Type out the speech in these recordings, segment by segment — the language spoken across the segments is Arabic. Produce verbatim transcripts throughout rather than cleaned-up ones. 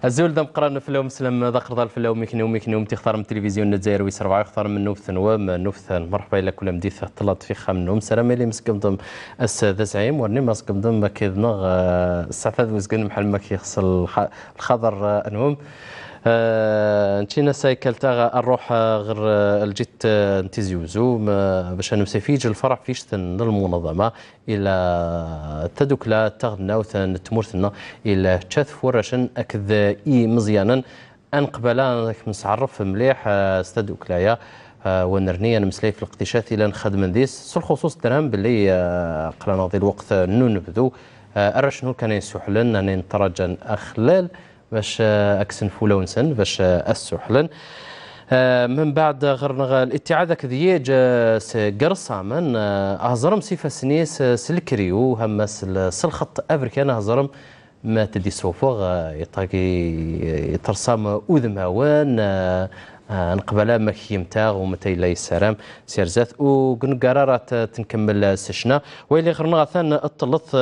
الزول دم قران في اللوم سلم ذكر ضال في اللوم ميكني وميكني ومتختار من التلفزيون الجزائر ويس أربعة يختار من نوف ثنوام نوف ثان مرحبا لك كل مديث طلعت في خام نوم سلام لي مسكم ضم السادة زعيم ورني مسكم ضم كذنا السعفاذ وزقن محل ما كيخص الخضر انهم نتينا سايكلتا الروح غير الجيت نتيزيوزو باش نمسفيج الفرح فيش المنظمه الى تدوكلا تغنا وثن تمرثنا الى تشاث فرشن اكذ اي مزيانا انقبلا مسعرف مليح استدوكلايا ونرنيا نمسلي في الاقتشاث الى نخدم ذيس الخصوص درهم باللي قرانا ذي الوقت نو نبدو الرشنو كان يسحلن ان نترجى اخلال باش اكسن فولا ونسن باش السحلن من بعد غير الاتحاد كذيج قرصا من هزرم سيفا سنيس سلكريو همس الخط افريكان هزرم ما تدي سوفوغ يطاقي يترسم اوذم هوان نقبلها مكيمتاغ ومتى لا السلام سيرزات وكن قرارات تنكمل سشنا ويلي غرنا ثان الطلط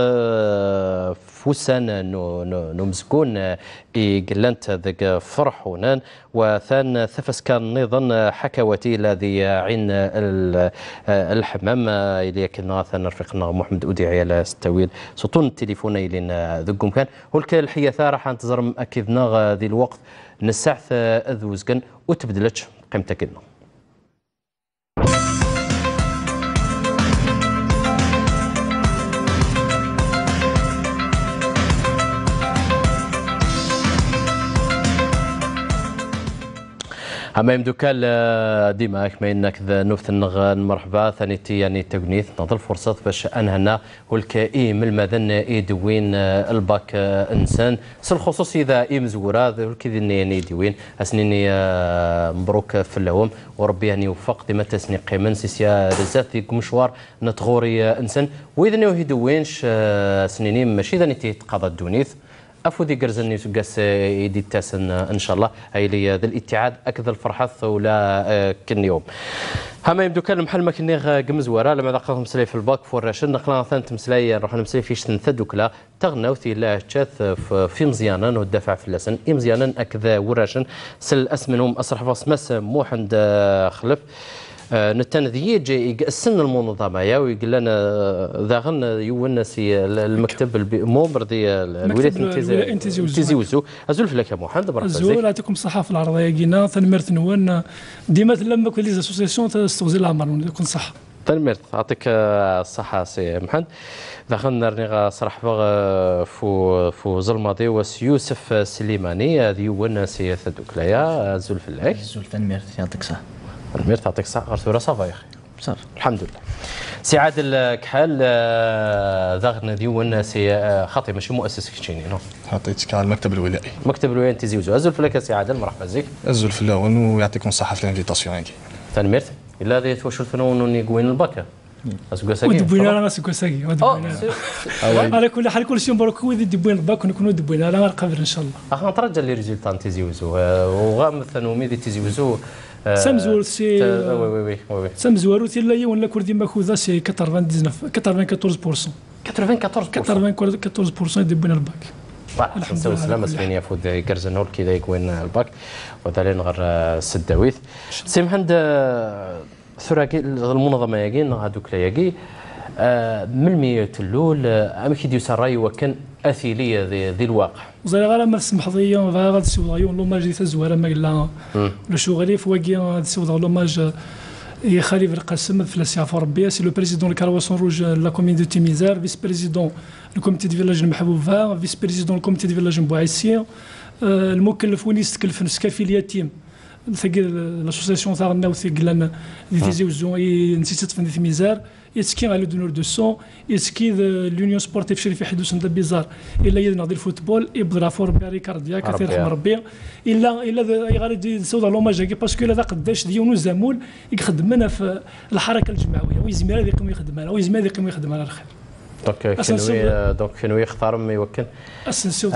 فوسان نو مسكون قلنت ذاك فرحونان وثان ثفس كان نظن حكواتي الذي عين الحمام اللي كنا ثان رفيقنا محمد اوديعي على ستويل سطون التليفون اللي ذكم كان هلك الحياثه راح ننتظر اكدنا ذي الوقت نسعث اذوزكن وتبدلتش قيمتك لنا. أما يمدوكال ديما كما إنك ذا نوفت النغ مرحبا ثانيتي يعني تقنيث نضل فرصة باش أنهنا والكائي من المدن يدوين الباك إنسان سل خصوصي ذا إي مزورة ذا كذي يعني يدوين أسنيني مبروك في اللوم وربي يعني يوفق ديما تسني قيمن سيسيا رزات يك مشوار نتغوري إنسان وإذا نيو يدوينش سنيني ماشي ذا نتي تقاضى الدونيث أفودي قرزني سقاس يدي تاسن إن شاء الله هاي لي ذا الاتحاد أكذا الفرحة ولا كن يوم هما يبدو كان محل ما كني قمز ورا لما ذاقهم مسلي في الباك فورشن نقلا ثانت مسلي نروح نمسلي فيش تنثدوك لا تغنوا في لا تشاث في مزيانا والدفع في اللسن إي مزيانا أكذا وراشن سل أسمنهم أصرح فاس مس موحند خلف نتن ذيج السن المنظمه يا ويقول لنا ذاغن يونسي المكتب المومر دي الولايات انتزي وزو ازول لك يا محمد برك ازول يعطيكم الصحه في العرضيه كينا تنمرت نوان ديما لما كل لي اسوسياسيون تستغزي العمر يكون صح تنمرت يعطيك الصحه سي محمد دخلنا نرني صراحه فو فو زلماضي وس يوسف سليماني هذه يونسي ثدوك ليا ازول فلاك ازول تنمرت يعطيك الصحه المير تعطيك الصحة غرتورة صافا يا أخي صافي الحمد لله سي عادل الكحال ذاغنا ديون سي خاطي ماشي مؤسس كيتشيني نو عطيتك على المكتب الولائي المكتب الولائي انت زيوزو ازول فلاك سي عادل مرحبا بك ازول فلاون ويعطيكم الصحة في الانفيتاسيون هاكي ثاني ميرت الا ذي توشل الفنون نيكوين الباكا اسكو ساكي ودبينا انا اسكو ساكي ودبينا على كل حال كل شيء مبروك ويدي دبوين الباك ونكونوا دبينا على قبل ان شاء الله اخا نترجى لي ريزولتا انت زيوزو وغا مثلا وميدي تيزيوزو سامزور سي وي وي وي وي سامزور تيلا ولا كردي ماخوذه سي تسعة وتسعين أربعة عشر بالمئة تسعة وأربعين تسعة وأربعين بالمئة يدبنا الباك الحمد لله سلامة سبينيا فود كرزنور كذا يكون الباك وذالين غير السداويث سي محمد ثراكي المنظمه ياكين هذوك ياكي من المية الاول ام كي ديو راي وكان اثيليه ذي الواقع زي غير ما سمح ضيا غير السودايون لو ماج تزوار ما قلنا لو شغلي فواكي السودا لو ماج يا خليفه القاسم في السياف ربي سي لو بريزيدون الكرواسون روج لا كومين دو تيميزار فيس بريزيدون الكوميتي دو فيلاج المحبوبه فيس بريزيدون الكوميتي دو فيلاج بوعيسيه المكلف وين يستكلف نسكافي اليتيم ثقي لاسوسياسيون تاع الناوثي قلنا دي تيزي وزو نسيت تفند في ميزار يتسكي على دونور دو سون يتسكي لونيون سبورتيف شريف حدوث ندا بيزار الا يناضي الفوتبول يبدا فور بيري كارديا كثير رحم ربي الا الا غادي يسود لوماج باسكو الا قداش ديونو زامول يخدم لنا في الحركه الجمعويه ويزمير هذا يقوم يخدم لنا ويزمير هذا يقوم يخدم لنا الخير دونك كنوي دونك كنوي يختار ما يوكل اسنسيو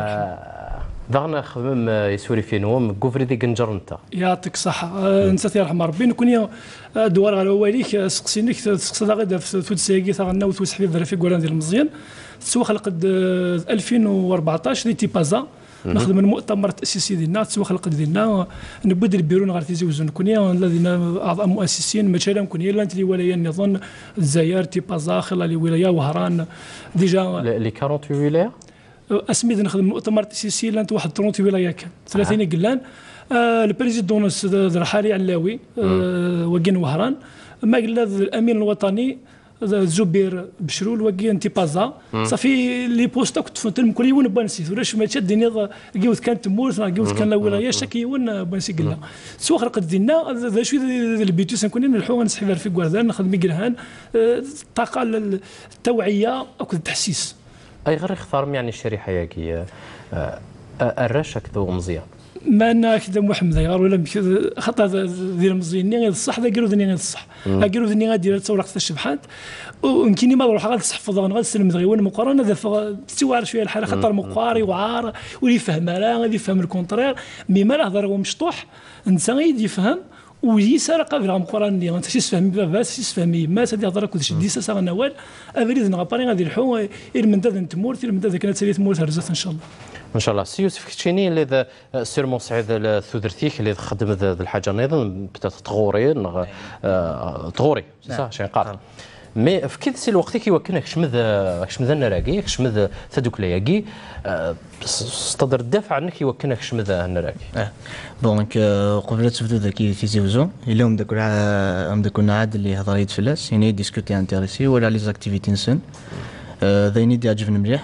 دغنا خدمم يسوري في نوم كوفري دي كنجر انت يعطيك الصحه انت يرحم ربي نكون دوار على واليك سقسينيك تسقسي غدا في تود ساكي تاع النوت وسحبي في كوران ديال المزيان تسوى خلق ألفين وأربعطاش دي تيبازا نخدم المؤتمر التاسيسي ديالنا تسوى خلق ديالنا نبدا البيرو نغار تيزي وزن كونيا الذين اعضاء مؤسسين مثلا كونيا لانت لي ولايه نظن الجزائر تيبازا خلا لي ولايه وهران ديجا لي ثمانية وأربعين ولايه اسميت نخدم المؤتمر التاسيسي لانت واحد ثلاثين ولايه كان ثلاثين قلان آه البريزيدون الرحالي علاوي آه وكين وهران ما قلنا الامين الوطني زبير بشرول وكي انتي بازا صافي لي بوستا كنت فهمت كل يوم بنسيت ولاش ما تشدني قيوت كانت تموت قيوت كان لا ولايه شاك يوم بنسي قلنا سوا خلق دينا ذا شويه البيتوس نكون نلحو نسحب في كوردان نخدم قرهان الطاقه التوعيه او التحسيس اي غير يختار يعني الشريحه ياكي الرشك ذو مزيان ما انا كذا محمد غير ولا خطا ديال مزيانين غير الصح ذا قالوا ذني غير الصح قالوا ذني غادي تصور حتى الشبحات ويمكن ما نروح غنصحفظ غنسلم دغيا مقارنه ذا تستوعب شويه الحاله خاطر مقاري وعار واللي يفهم راه غادي يفهم الكونترير مي ما هضر هو مشطوح انت غادي يفهم ويسار قابل مقارنه اللي انت تفهم بابا تفهم ما سادي هضر كل شيء ديسا سا نوال افريد نغاباري غادي نلحو من داد تمورت من داد كانت ساليه تمورت رزات ان شاء الله ان شاء الله. سي يوسف كتشيني اللي سيرمون سعيد الثودرتيك اللي خدم ذا الحاجه نظن بتات تغوري تغوري صح شي قال مي في كذا سي الوقت كيوكلك شمذ شمذ النراقي شمذ تدوك لياقي استدر الدافع عنك يوكلك شمذ النراقي اه دونك قبل تبدو ذاك تيزيوزو الا هم داك هم داك عاد اللي هضر يتفلاس يعني ديسكوتي انتريسي ولا لي زاكتيفيتي نسن ذايني دي عجبني مليح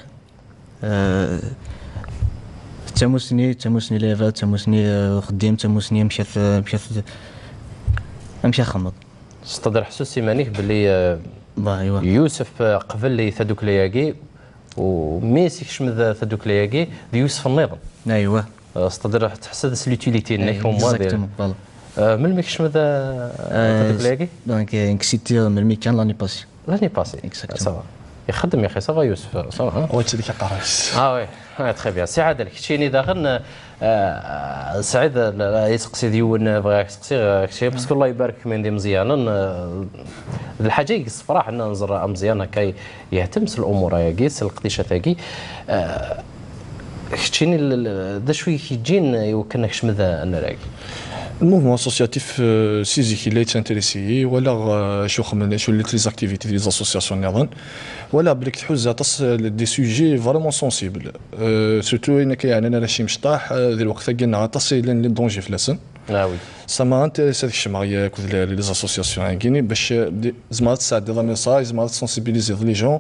تموسني تموسني ليفا تموسني خديم تموسني مشات مشات مشى خمض استدر حسوس سيمانيك باللي ايوا يوسف قبل لي ثدوك لياقي وميسي كشمذ ثدوك لياقي يوسف النظام ايوا استدر تحس لوتيليتي نيك فوا ديال من ملي كشمذ ثدوك لياقي دونك انكسيتي من ملي كان لاني باسي لاني باسي صافا يخدم يا اخي صافا يوسف صافا هو تشدي كقراش اه وي اه تخي بيان سي عادل كيتشيني داخل سعيد يسقسي ديون بغا يسقسي شي باسكو الله يبارك من دي مزيانا الحاجه يقص فرح ان نزر مزيان هكا يهتمس الامور ياكيس القديشه تاكي كيتشيني ذا شويه كيجين يوكلنا كشمذ النراكي الموفمون اسوسياتيف سيزي كي لا تانتريسي ولا شو خمن شو لي تري اكتيفيتي دي زاسوسياسيون نظن ولا بليك تحوز تص دي سوجي فريمون سونسيبل سورتو انك يعني انا شي مشطاح ذي الوقت قلنا تصي لي دونجي في لسن اه وي سما انتريسي هذيك الشمعيه كود لي زاسوسياسيون كاينين باش زعما تساعد دي ميساج زعما تسونسيبيليزي لي جون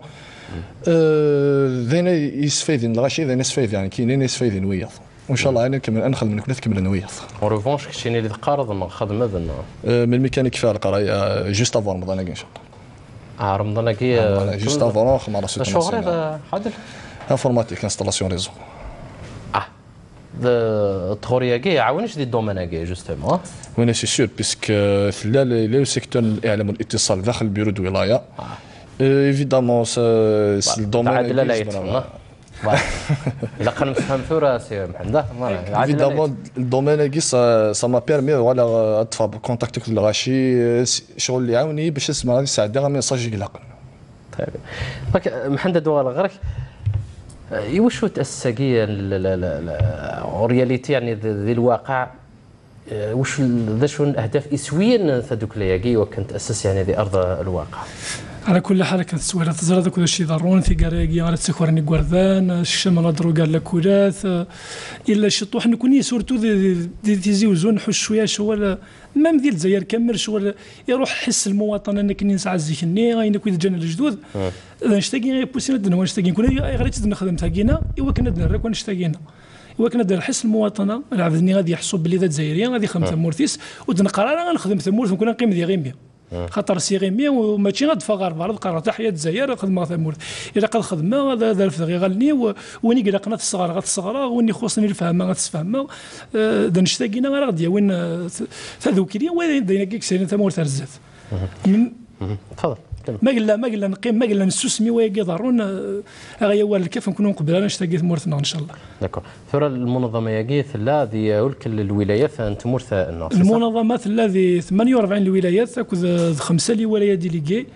ذينا يستفيدين الغاشي ذينا يستفيد يعني كاينين يستفيدين وياض وان شاء الله انا نكمل نخدم منك نكمل انا وياك اون ريفونش كشيني اللي قارض نخدم هذا من الميكانيك فيها القرايه جوست افون رمضان ان شاء الله اه رمضان كي جوست افون خمارة سوتو شو غير حاضر انفورماتيك انستالاسيون ريزو اه التغوريه كي عاونش دي الدومين كي جوستومون وين سي سور بيسك لا لو سيكتور الاعلام والاتصال داخل البيرو دو ولايه ايفيدامون الدومين لا لا يتفهم الا كان نفهم في راسي محمد ايفيدامون الدومين كي سا ما بيرمي ولا اطفى كونتاكتك الغاشي شغل اللي عاوني باش نسمع هذه الساعه دير ميساج يقلق طيب دونك محمد دوال غيرك يوشو تاسس كي رياليتي يعني ذي الواقع واش ذا شو الاهداف اسويا ثدوك لياكي وكنت اسس يعني ذي ارض الواقع على كل حال كانت سويره تزرد كل شيء ضروري في قراقي غير تسخرني قردان الشمال درو قال لك كولات الا شطوح نكوني سورتو دي, دي تيزي وزون حش شويه شو مام ديال الجزائر كامل شغل يروح حس المواطن انك نسعى الزيكني غاين كويد جانا الجدود نشتاقي بوسينا دنا نشتاقي نكون غير تدنا خدمتها كينا ايوا كنا دنا كون نشتاقينا ايوا كنا دار حس المواطنه العبدني غادي يحسوا باللي ذات جزائريه غادي خدمت مورتيس ودنقرا غنخدم ثمورت ونكون نقيم ديال غيميا خاطر سي غيميا وماشي غادفا غير بارد قرا تحيا الجزائر خدمه ثمورت الا قد خدمه هذا دار في غيغلني وين قلقنا الصغار غتصغرا وين يخصني الفهمه غتفهمها دا نشتاقينا غير غادي وين فذوكري وين داينا كيك سيرين ثمورت رزات تفضل ما قلنا ما قلنا نقيم ما قلنا نسوسمي وياكي ضرون غيا وال كيف نكونوا قبل نشتاقي ثمورتنا ان شاء الله. داكور. ثورة المنظمه ياكي ثلا ذي كل الولايات تمورث الناس. المنظمات ثلا ذي ثمانية وأربعين الولايات تاخذ خمسه الولايات ديليغي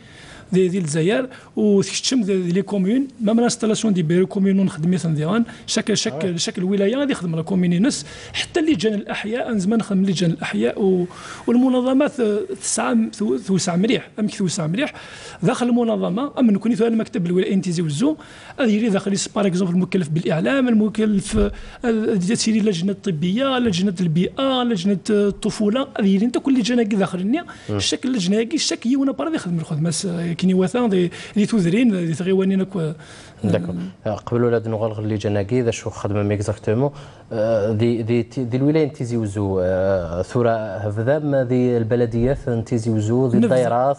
ديال الجزائر وتكتشم لي كومون مام لانستالاسيون دي بيرو كومينون نخدم مثلا ديالان شكل شكل شكل ولايه غادي يخدم لا كومينينس حتى اللجان الاحياء زعما نخدم اللجان الاحياء والمنظمات تسعى توسع مليح ام توسع مليح داخل المنظمه ام نكون في المكتب الولايه تيزي وزو هذه داخل باغ اكزومبل المكلف بالاعلام المكلف تسيري اللجنه الطبيه لجنه البيئه لجنه الطفوله هذه انت كل لجنه داخلني الشكل اللجنه كي الشكل هي وانا برا يخدم الخدمه كيني وثان دي دي تذرين دي تغيوانين كو داكور قبل ولا نغلق اللي جناكي ذا شو خدمه ميكزاكتومون دي دي دي الولايه تيزي وزو ثوره هفذا دي البلديات تيزي وزو دي الدائرات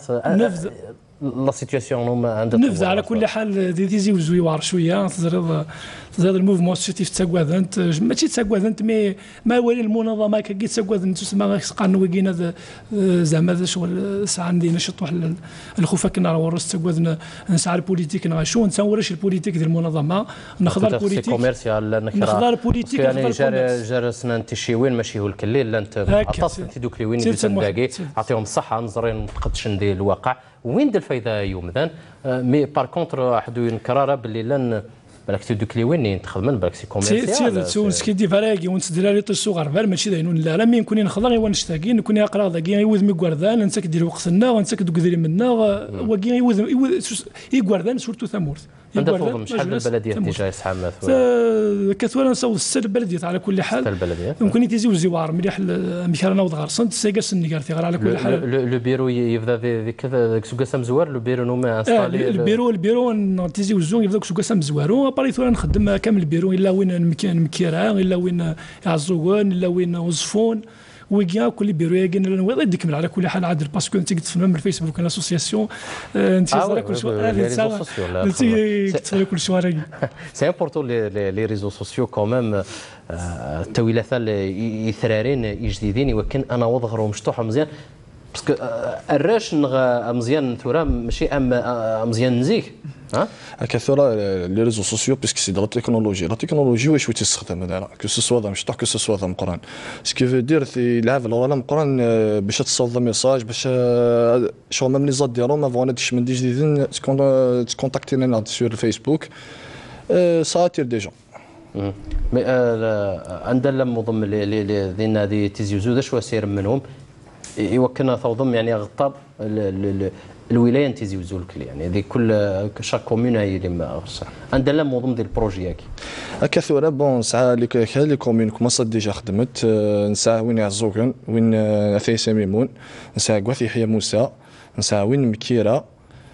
لا سيتياسيون هما عندها نفذ على كل حال دي تيزي وزو يوار شويه تزرد تزرد الموفمون سيتيف تساكواذنت ماشي تساكواذنت مي ما ولي المنظمه كي تساكواذنت تسمى قان وكينا زعما شغل ساعه عندي نشط واحد الخوفه كنا ورس تساكواذنا نسعى البوليتيك نغشو نساورش البوليتيك ديال المنظمه ناخذ البوليتيك كوميرسيال ناخذ البوليتيك يعني جار جار سنان انت شي وين ماشي هو الكليل لا انت عطاس انت دوك لي وين باقي عطيهم الصحه نزرين ما تقدش ندير الواقع وين د الفايده يوم ذان مي بار كونتر واحد ينكرر باللي لان بالك تدوك لي وين تخدم بالك سي كوميرسيال سي سي كي دي فراكي ونتدير لي طيسو غربال ماشي داينون لا لا مي نكون نخضر غير نشتاقي نكون اقرا داكي يوذ مي كواردان انت كدير وقتنا وانت كدوك ديري منا وكي يوذ يكواردان سورتو ثامورث انت فوضم شحال البلديات اللي جاي صحاب كثوره نصوص السر البلديات على كل حال البلديات ممكن يتيزي وزوار مليح ميكانا وض غرسنت سيغاس النيغارتي على كل حال لو بيرو يبدا كذا سوكا مزوار لو بيرو نوما انستالي البيرو البيرو تيزي وزو يبدا سوكا مزوارو اباري ثورا نخدم كامل البيرو الا وين مكيرا الا وين يعزوغون الا وين وزفون ويجا كل بيرو يجينا نوض يكمل على كل حال عادل باسكو انت تفهم من الفيسبوك الاسوسياسيون انت على كل شيء انت تفهم كل شيء سي امبورطون لي ريزو سوسيو كوميم التويلات يثرارين جديدين ولكن انا وضغرو مشطوحه مزيان باسكو الراش مزيان ثورة ماشي ام مزيان نزيك ها كثرة لي ريزو سوسيو باسكو سي دو تكنولوجي لا تكنولوجي واش تستخدم هذا كو سو ذا مشطوح كو سو ذا مقران سكي فو دير يلعب الولا مقران باش تصوض ميساج باش شو ميم لي زاد ديالهم ما فوناتش من دي جديدين تكونتاكتينا سور الفيسبوك ساتير دي جون مي عندنا المنظم اللي دينا هذه تيزيوزو واش سير منهم يوكلنا توضم يعني غطاب الولايه تيزي وزول كلي يعني هذه كل شاك كومون هي اللي ما عندنا منظم ديال البروجي هاكي كثوره بون ساعه اللي كاين لي كومون كما ديجا خدمت نساع وين عزوكن وين عفيسه ميمون نساع كواثي يحيى موسى نساع وين مكيره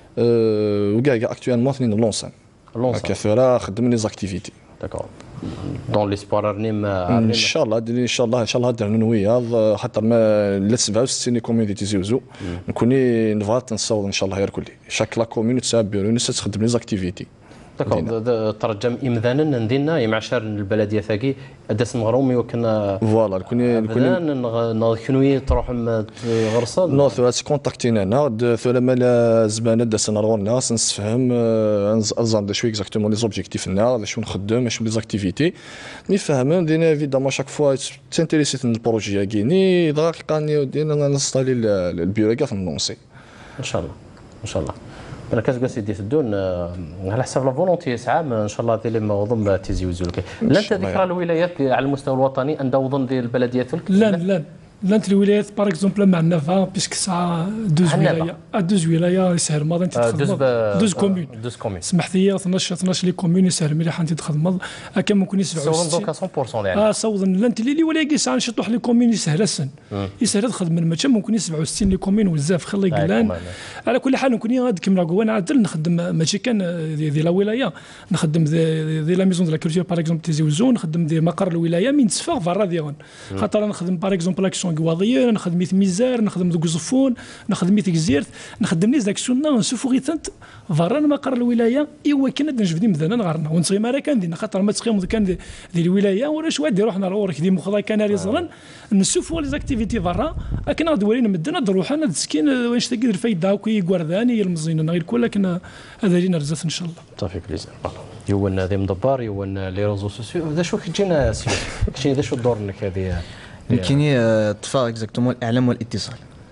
وكاع كاع اكطوالمون اثنين لونسان كثوره خدم لي زاكتيفيتي داكور دون ليسبوار رنيم ان شاء الله ان شاء الله ان شاء الله درنا نويا حتى ما لا سبعة وستين كوميون تيزيوزو نكوني نبغى نصور ان شاء الله غير كلي شاك لا كوميون تسع بيرو ناس تخدم لي زاكتيفيتي داكور ترجم امذانا ندينا معشر البلديه ثاقي ادس مغرومي وكنا فوالا كوني كوني كنوي تروح غرصه نو ثو كونتاكتينا انا ثو مال زبانه داس نروح الناس نفهم نزرد شوي اكزاكتومون لي زوبجيكتيف نا شنو نخدم شنو لي زاكتيفيتي نفهم دينا ايفيدامون شاك فوا تانتيريسيت البروجي كيني دقيقه دينا نستالي البيرو كاع نونسي ان شاء الله ان شاء الله انا كتقول سيدي تدون على حسب لا فولونتي يسعى ان شاء الله ديال الموضوع تيزي وزولك لا انت ذكرى الولايات على المستوى الوطني عندها وضن ديال البلديات لا لا لا الولايات باغ اكزومبل مع النافا بيسك ساعه دوز ولايه دوز ولايه يسهل الماضي انت تخدم دوز كومون دوز كومون سمحت لي اثناش اثناش لي كومون يسهل مليح انت تخدم هكا ممكن يسبعوا صوضن دوكا مية بالمية يعني اه صوضن لا انت اللي ولايه ساعه نشطح لي كومون يسهل السن يسهل تخدم من الماتش ممكن سبعة وستين لي كومون بزاف خلي قلان على كل حال نكون غاد كمل قوان عادل نخدم ماشي كان ديال لا ولايه نخدم دي لا ميزون دو لا كولتور باغ اكزومبل تيزي وزون نخدم دي مقر الولايه من تصفى فرا ديالهم خاطر نخدم باغ اكزومبل اكسيون كواضيه نخدم ميت ميزار نخدم دوك زفون نخدم ميت كزيرت نخدم لي زاكسيون نشوفو غير تنت فران مقر الولايه ايوا كنا نجبدي مثلا نغرنا ونصغي ما راه كان دينا خاطر ما تسخيم كان ديال دي الولايه ولا شويه دير روحنا لورك دي مخضا كان راه زرن نشوفوا لي زاكتيفيتي فرا لكن غادي ورينا مدنا نروح انا مسكين واش تلقى الفايده وكي كوارداني المزينه غير كل لكن هذا لينا رزات ان شاء الله صافي بليزير يوان هذه مدبر يوان لي ريزو سوسيو هذا شو كتجينا سي كتجي هذا شو دورنك هذه يمكن طفاء اكزاكتومون الاعلام والاتصال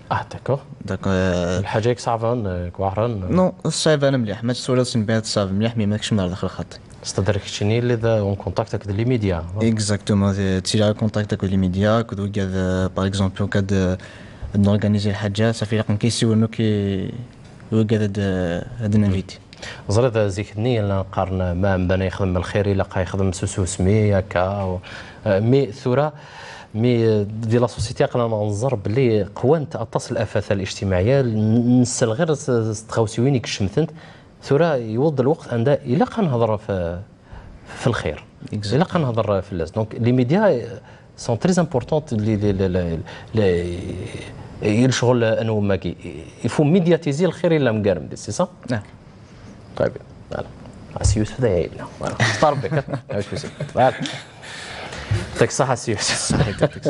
اه داكور داك الحاجه ياك صعبه كواعران نو الصعيب انا مليح ما تسولت سنبات صعب مليح مي ماكش من داخل الخط استدرك شني اللي ذا اون كونتاكت ديال لي ميديا اكزاكتومون تسير على كونتاكت avec les médias كدو كاد باغ اكزومبل او كاد نورغانيزي الحاجه صافي رقم كيسيو كي هو كاد هاد نانفيتي زرد زيكني انا نقارن ما بدا يخدم الخير الا بقى يخدم سوسو سمي هكا مي ثوره مي ديال لا سوسيتي قلنا ننظر باللي قوانت اتصل الافاثه الاجتماعيه نسال غير تخاوسي وين يكشمثنت ثوره يوض الوقت عندها الا كنهضر في في الخير الا كنهضر في الناس دونك لي ميديا سون تري امبورطونت لي لي الشغل انه ماكي يفو ميدياتيزي الخير الا مقارم دي سي صح؟ نعم طيب فوالا سي يوسف هذا يعيبنا فوالا اختار بك واش يوسف فوالا يعطيك الصحة سي يوسف صحيح يعطيك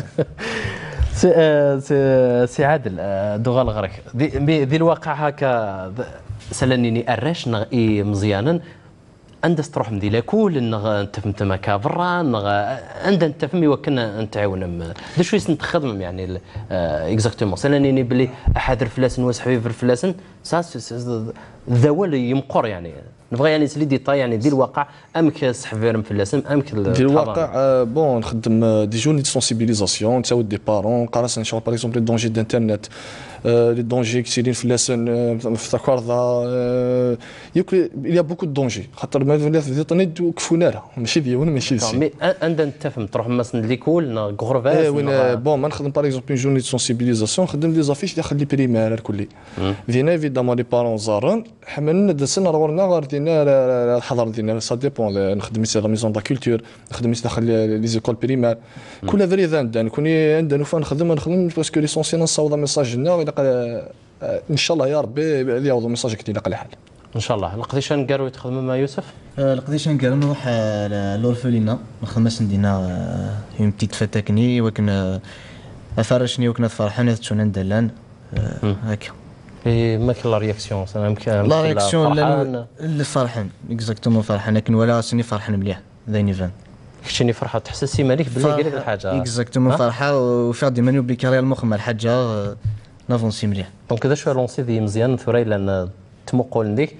سي سي عادل دوغا الغرك ذي الواقع هكا سلنيني اراش نغي مزيانا عندس تروح مديلا كول نغ نتفهم تما كافرا نغ عند نتفهم يوكلنا نتعاون دا شويه نتخدم يعني اكزاكتومون سلنيني بلي احد الفلاسن وصحبي في الفلاسن سا ذوال يمقر يعني نبغي يعني سلي ديتاي يعني ديال الواقع امك صحفيرم في اللاسم امك ديال الواقع بون نخدم دي جورني دو سونسيبيليزاسيون نتاود دي بارون قراص نشوف باغ اكزومبل لي دونجي دانترنت لي دونجي كثيرين في اللاسن في تكارضا يمكن يا بوكو دونجي خاطر ما في الانترنت كفونا راه ماشي ديالنا ماشي ديالنا مي عندنا نتفهم تروح مثلا ليكول غورفاس وين بون ما نخدم باغ اكزومبل جورني دو سونسيبيليزاسيون نخدم دي زافيش داخل لي بريمير الكلي فينا ايفيدامون لي بارون زارن حملنا دسنا رورنا غير دينا الحضر ديالنا سا ديبون نخدم في لا ميزون دا كولتور نخدم داخل لي زيكول بريمير كل فري عندنا كون عندنا فين نخدم نخدم باسكو ليسونسيال نصاوب ميساج لنا ان شاء الله يا ربي اللي يعوض ميساج كثير على حال ان شاء الله لقديش نقارو يتخدم مع يوسف لقديش نقارو نروح لورفلينا نخدم عندنا اون بتيت فاتاكني ولكن فرشني وكنا فرحان تشون ندلان هكا اي ما كاين لا رياكسيون انا يمكن لا رياكسيون لا فرحان اكزاكتومون فرحان لكن ولا سني فرحان مليح ذايني فان كنتي فرحه تحسسي مالك باللي قال لك الحاجه اكزاكتومون فرحه وفيها ديما نوبلي كارير المخ مع الحاجه نافونسي مليح دونك كذا شويه لونسي دي مزيان ثوري لان تمقول نديك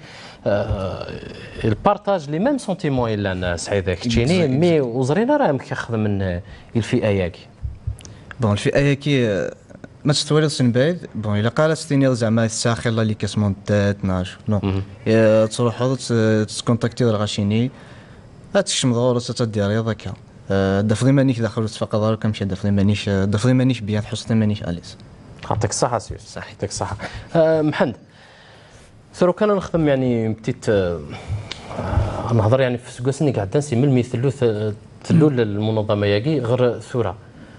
البارطاج لي ميم سونتيمون الا انا سعيده كتشيني مي وزرينا راه كيخدم من الفئه ياكي بون الفئه ياكي ما تستوالي سنبايد بون الا قالت ستيني زعما الساخر لا لي كاسمون تات ناش نو تروحوا تكونتاكتي غاشيني هاتشم ضروري تدير هذاك دافضي مانيش داخل تفقد دارك كنمشي دافضي مانيش دافضي مانيش بيان حسني مانيش اليس يعطيك الصحه سي صح يعطيك الصحه محمد ثرو كان نخدم يعني بتيت نهضر يعني في سكوسني قاعد نسي من المثلو ثلو المنظمه ياكي غير ثوره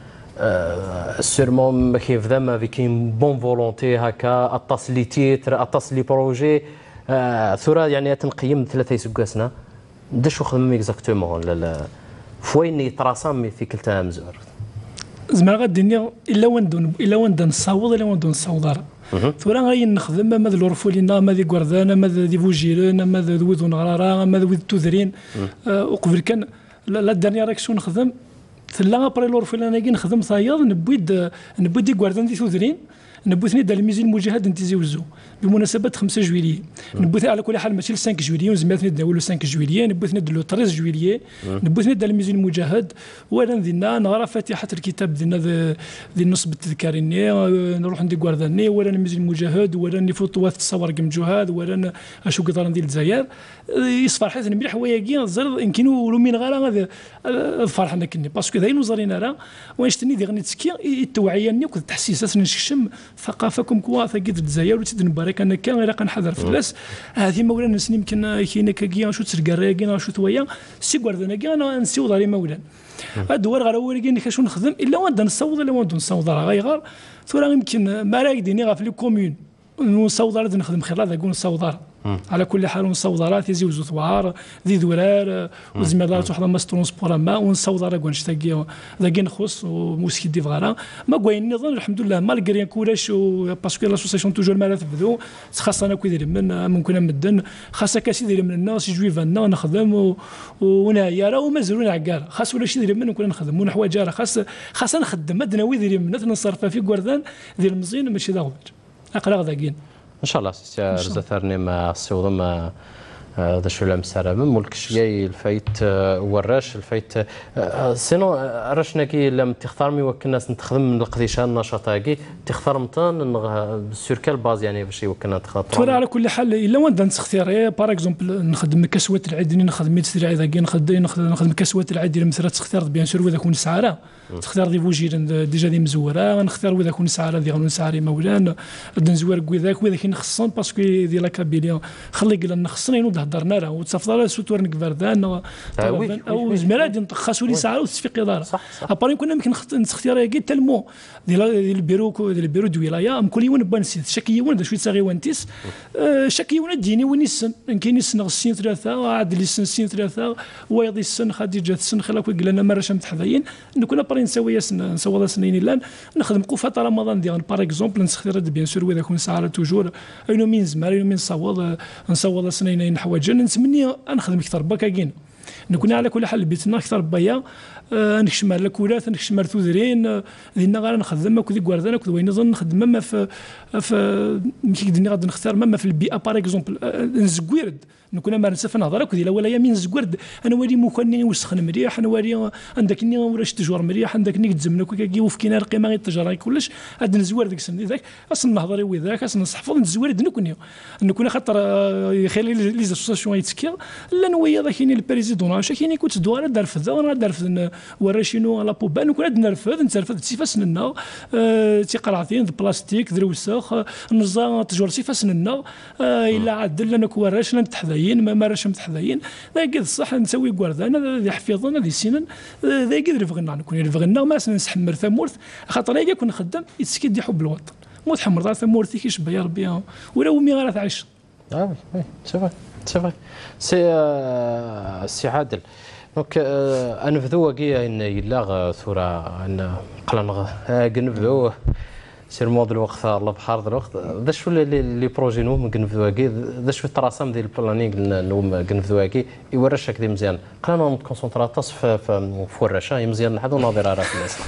سيرمون ما كيف ذا ما كاين بون فولونتي هكا اطاس لي تيتر اطاس لي بروجي ثوره يعني تنقيم ثلاثه سكوسنا دا شو خدم اكزاكتومون لا فوين يتراسم في كلتا مزور زعما غادي الا وندون الا وندون نصاوض الا وندون نصاوض ثورا غادي نخدم ماذا لورفولينا ماذا كوردانا ماذا دي فوجيرنا ماذا دويدو نغرارا ماذا دويد توذرين وقبل كان لا دانيا راكشو نخدم ثلا ابري لورفولينا كي نخدم صاياد نبويد نبويد دي كوردان دي توذرين نبوثني دار الميزي المجاهد نتيزي وزو بمناسبه خمسة جويلية نبوثني على كل حال ماشي خمسة جويلية وزماتني داولو خمسة جويلية نبوثني دلو ثلاثة جويلية نبوثني دار الميزي المجاهد ولا ندينا نغرا فاتحه الكتاب ديالنا ذي النصب التذكاريني نروح ندي كوارداني ولا الميزي المجاهد ولا نفوطوات تصور كمجهاد ولا اشو قدر ندير الجزائر يصفر حيت مليح وياكي الزر يمكن ولو من غير هذا الفرح انا كني باسكو ذاين وزرينا راه واشتني دي غني تسكي التوعيه ني والتحسيسات نشكشم ثقافتكم كوا ثقيت الجزائر وتد نبارك انا كان غير كنحضر في الناس هذه مولانا نسني يمكن كاينه كاكيا شو تسرقا كاين شو تويا سي كواردنا كاع انا نسيو داري مولانا الدوار غير هو اللي كاين شو نخدم الا وند نصوض الا وند نصوض راه غير ثورا يمكن ما راكديني غا في لي كومون نصوض راه نخدم خير هذا نقول نصوض على كل حال ونصوض راه تيزي وزو ثوار ذي ذرار وزميلات واحد ما سترونسبور ما ونصوض راه كونش تاكي ذاكي نخص وموسكي دي فغارا ما كوين نظن الحمد لله مالغري كولاش باسكو لاسوسياسيون توجور ما تبدو خاصنا كو يدير من ممكن مدن خاصك كاش يدير من الناس يجوي فانا نخدم ونايا راه ومازالوا عكار خاص ولا شي يدير من كنا نخدموا حوايج راه خاص خاصنا نخدم مدنا ويدير من نصرفها في كوردان ديال المزيان ماشي ذا غبر اقرا غداكين ان شاء الله سي رزثرني ما السوض ما هذا شو لام سلام ملك شيء الفايت وراش الفايت سينو راشنا كي لم تختار مي وكل الناس نتخدم من القديشه النشاط هاكي تختار متان سور كال باز يعني باش يوكلنا تخاطر على كل حال الا وين نختار باغ اكزومبل نخدم كسوات العادي نخدم تسريع ذاكي نخدم نخدم كسوات العادي مثلا تختار بيان سور وذا كون سعاره تختار دي فوجير ديجا دي مزوره نختار وذا كون سعاره دي غنون سعري مولانا نزور كويذاك وذا كي نخصن باسكو دي لا كابيليا خلي قلنا نخصن هضرنا راه وتصفضل سوتور نكفردان او زميلات خاصو لي ساعه وتصفيق اداره اباري كنا يمكن نختار كي تلمو ديال البيرو ديال البيرو دو ولايه ام كل يوم بان سيت شكي يوم شويه صاغي وانتيس شكي يوم ديني وين السن كاين السن غسين ثلاثه عاد لي السن سين ثلاثه ويضي السن خديجه السن خلا كي قلنا مره شمت حذاين كنا باري نسوي نسوي سنين لان نخدم قفه رمضان ديال باغ اكزومبل نختار بيان سور وذا كون ساعه توجور اينو من زمار اينو من نصوض نصوض سنين حوايج نتمنى نخدم اكثر بكاكين نكون على كل حال بيتنا اكثر بيا آه نكشم على الكولات نكشم على ثوذرين دينا غير نخدم كذي كواردان كذي وين نظن نخدم ما في في ملي دينا غادي نختار ما في البيئه باغ اكزومبل آه نزكويرد نكون ما نسف نهضر كذي لا ولا يمين زكويرد انا ولي مكني وسخن مريح انا ولي عندك ني وراش تجور مريح عندك ني تزمنا كي وفكينا القيمه غير التجاره كلش عاد نزوير ديك السن ذاك اصلا نهضر وذاك اصلا نحفظ نزوير نكون نكون خاطر يخلي لي زاسوسياسيون يتسكير لا نويا ذاك كاين البريزيدون كاين كنت دوار دار في ذا دار في ورا شنو لا بوبان نكون نرفد نترفد سيفاس لنا أه تيقرعتين بلاستيك دروسخ نزا تجور سيفاس لنا أه الا عدل لنا كوراش نتحذاين ما راش متحذاين ذاك الصح نسوي كواردان ذي حفيظنا ذي سنن ذاك اللي بغينا نكون اللي بغينا ما نسحمر ثمورث خاطر هي كون نخدم يتسكي دي حب الوطن مو تحمر دار ثمورثي كيشبه يا ربي ولا امي غير تعيش اه وي سي فري سي فري سي سي عادل دونك انفذوا كي ان يلا ثوره ان قلنا كنفذوا سير مود الوقت الله بحار الوقت ذا شو لي بروجي نوم كنفذوا كي ذا شو التراسم ديال البلانينغ نوم كنفذوا كي يورش هكذا مزيان قلنا نكونسونطراطاس في في ورشه مزيان نحضوا ناظر راه في الناس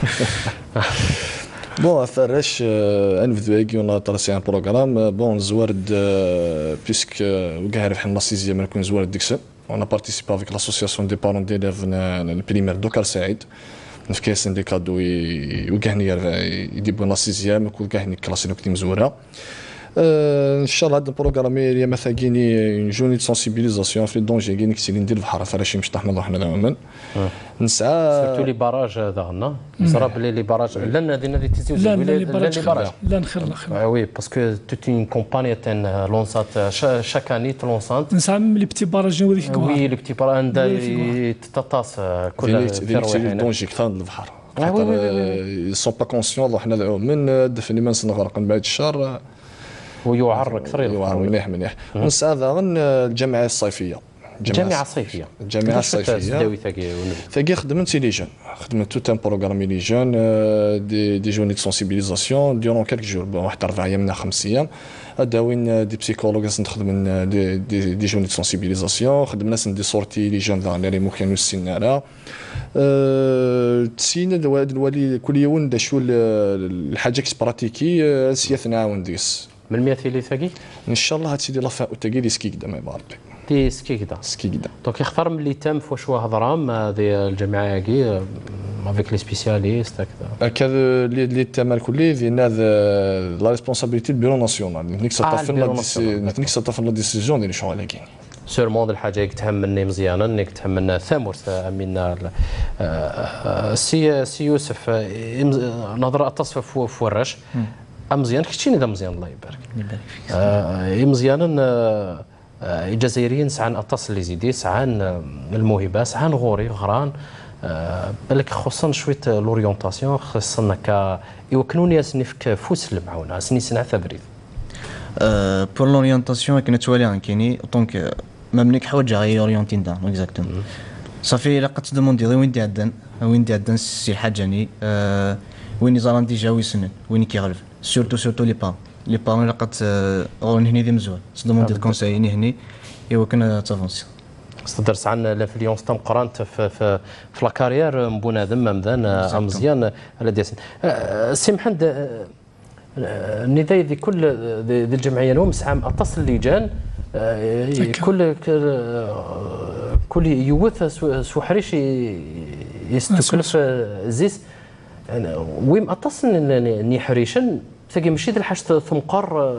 بون فراش انفذوا كي اون تراسي ان بروغرام بون زوارد بيسك وكاع ربحنا لا سيزيام نكون زوارد ديك السنه on a participé avec l'association des parents d'élèves le primaire Dokar Saïd في كاين سنديكات وكاهني يديبوا لا سيزيام كل كاهني كلاسي نكتي مزوره ان شاء الله هذا البروغرام اللي مثلا كايني جوني دو سونسيبيليزاسيون في الدونجي كاين كثير ندير البحر فراشي مش تحمل حنا دائما نسعى سيرتو لي باراج هذا صرا بلي لي باراج لا نادينا دي تيزي لا لي باراج لا نخير لا خير وي باسكو توت اون كومباني تاع لونسات شاك اني لونسات نسعى لي بتي باراج وديك وي لي بتي باراج عندها تطاس كل في الدونجي كثر البحر ils sont pas conscients حنا من دفني ما نغرق من بعد الشهر ويعر اكثر يعر مليح مليح ونسعى غن الجامعه الصيفيه الجامعه الصيفيه الجامعه الصيفيه ثاقي خدمت لي جون خدمت توت ان بروغرام لي جون دي دي جوني دو سونسيبيليزاسيون ديورون كالك جور واحد اربع ايام من خمس ايام هذا وين دي بسيكولوج نخدم دي دي, دي جوني دو سونسيبيليزاسيون خدمنا دي سورتي لي جون ذا اللي ممكن السناره تسين الوالي كل يوم دا شو الحاجه كي براتيكي سياث نعاون ديس من المياتي ثاقي ان شاء الله هاتسيدي لافا وتاقي لي سكي قدام يبارك دي سكي كدا سكي قدام دونك يختار ملي تم في واش هضرام هذه الجامعه كي افيك لي سبيسياليست هكذا هكذا اللي تم الكلي ديالنا لا ريسبونسابيلتي البيرو ناسيونال نيك سطافن نيك سطافن لا ديسيزيون ديال شغل كاين سيرمون الحاجه اللي تهمني مزيانا انك تهمنا ثامورث امين سي سي يوسف نظره التصف في ورش مزيان كشتيني ذا مزيان الله يبارك يبارك فيك مزيانا الجزائريين سعان اتصل لي زيدي سعان الموهبه سعان غوري غران بالك خصنا شويه لوريونتاسيون خصنا ك يوكلوني اسني في فوس المعونه اسني سنع ثبريد بور لورينتاسيون كنا توالي كايني دونك ما منك حوايج غي اورينتين دا اكزاكتومون صافي الا قد تدوموندي وين دي عدن وين دي عدن سي الحاجاني وين زران ديجا ويسنن وين كيغلف سورتو سورتو لي با لي با الا قد اون هني دي مزوال تدوموندي الكونساي هني ايوا كنا تافونسي تدرس عن لافليونس تم قرانت في في في لاكارير بنادم ممدان مزيان على ديسن سي محمد النداء ذي كل ذي الجمعيه اليوم عام اتصل لجان كل كل يوث سوحريش يستكلف زيس ويم اتصل ني حريشن تلاقي ماشي الحاجه ثمقر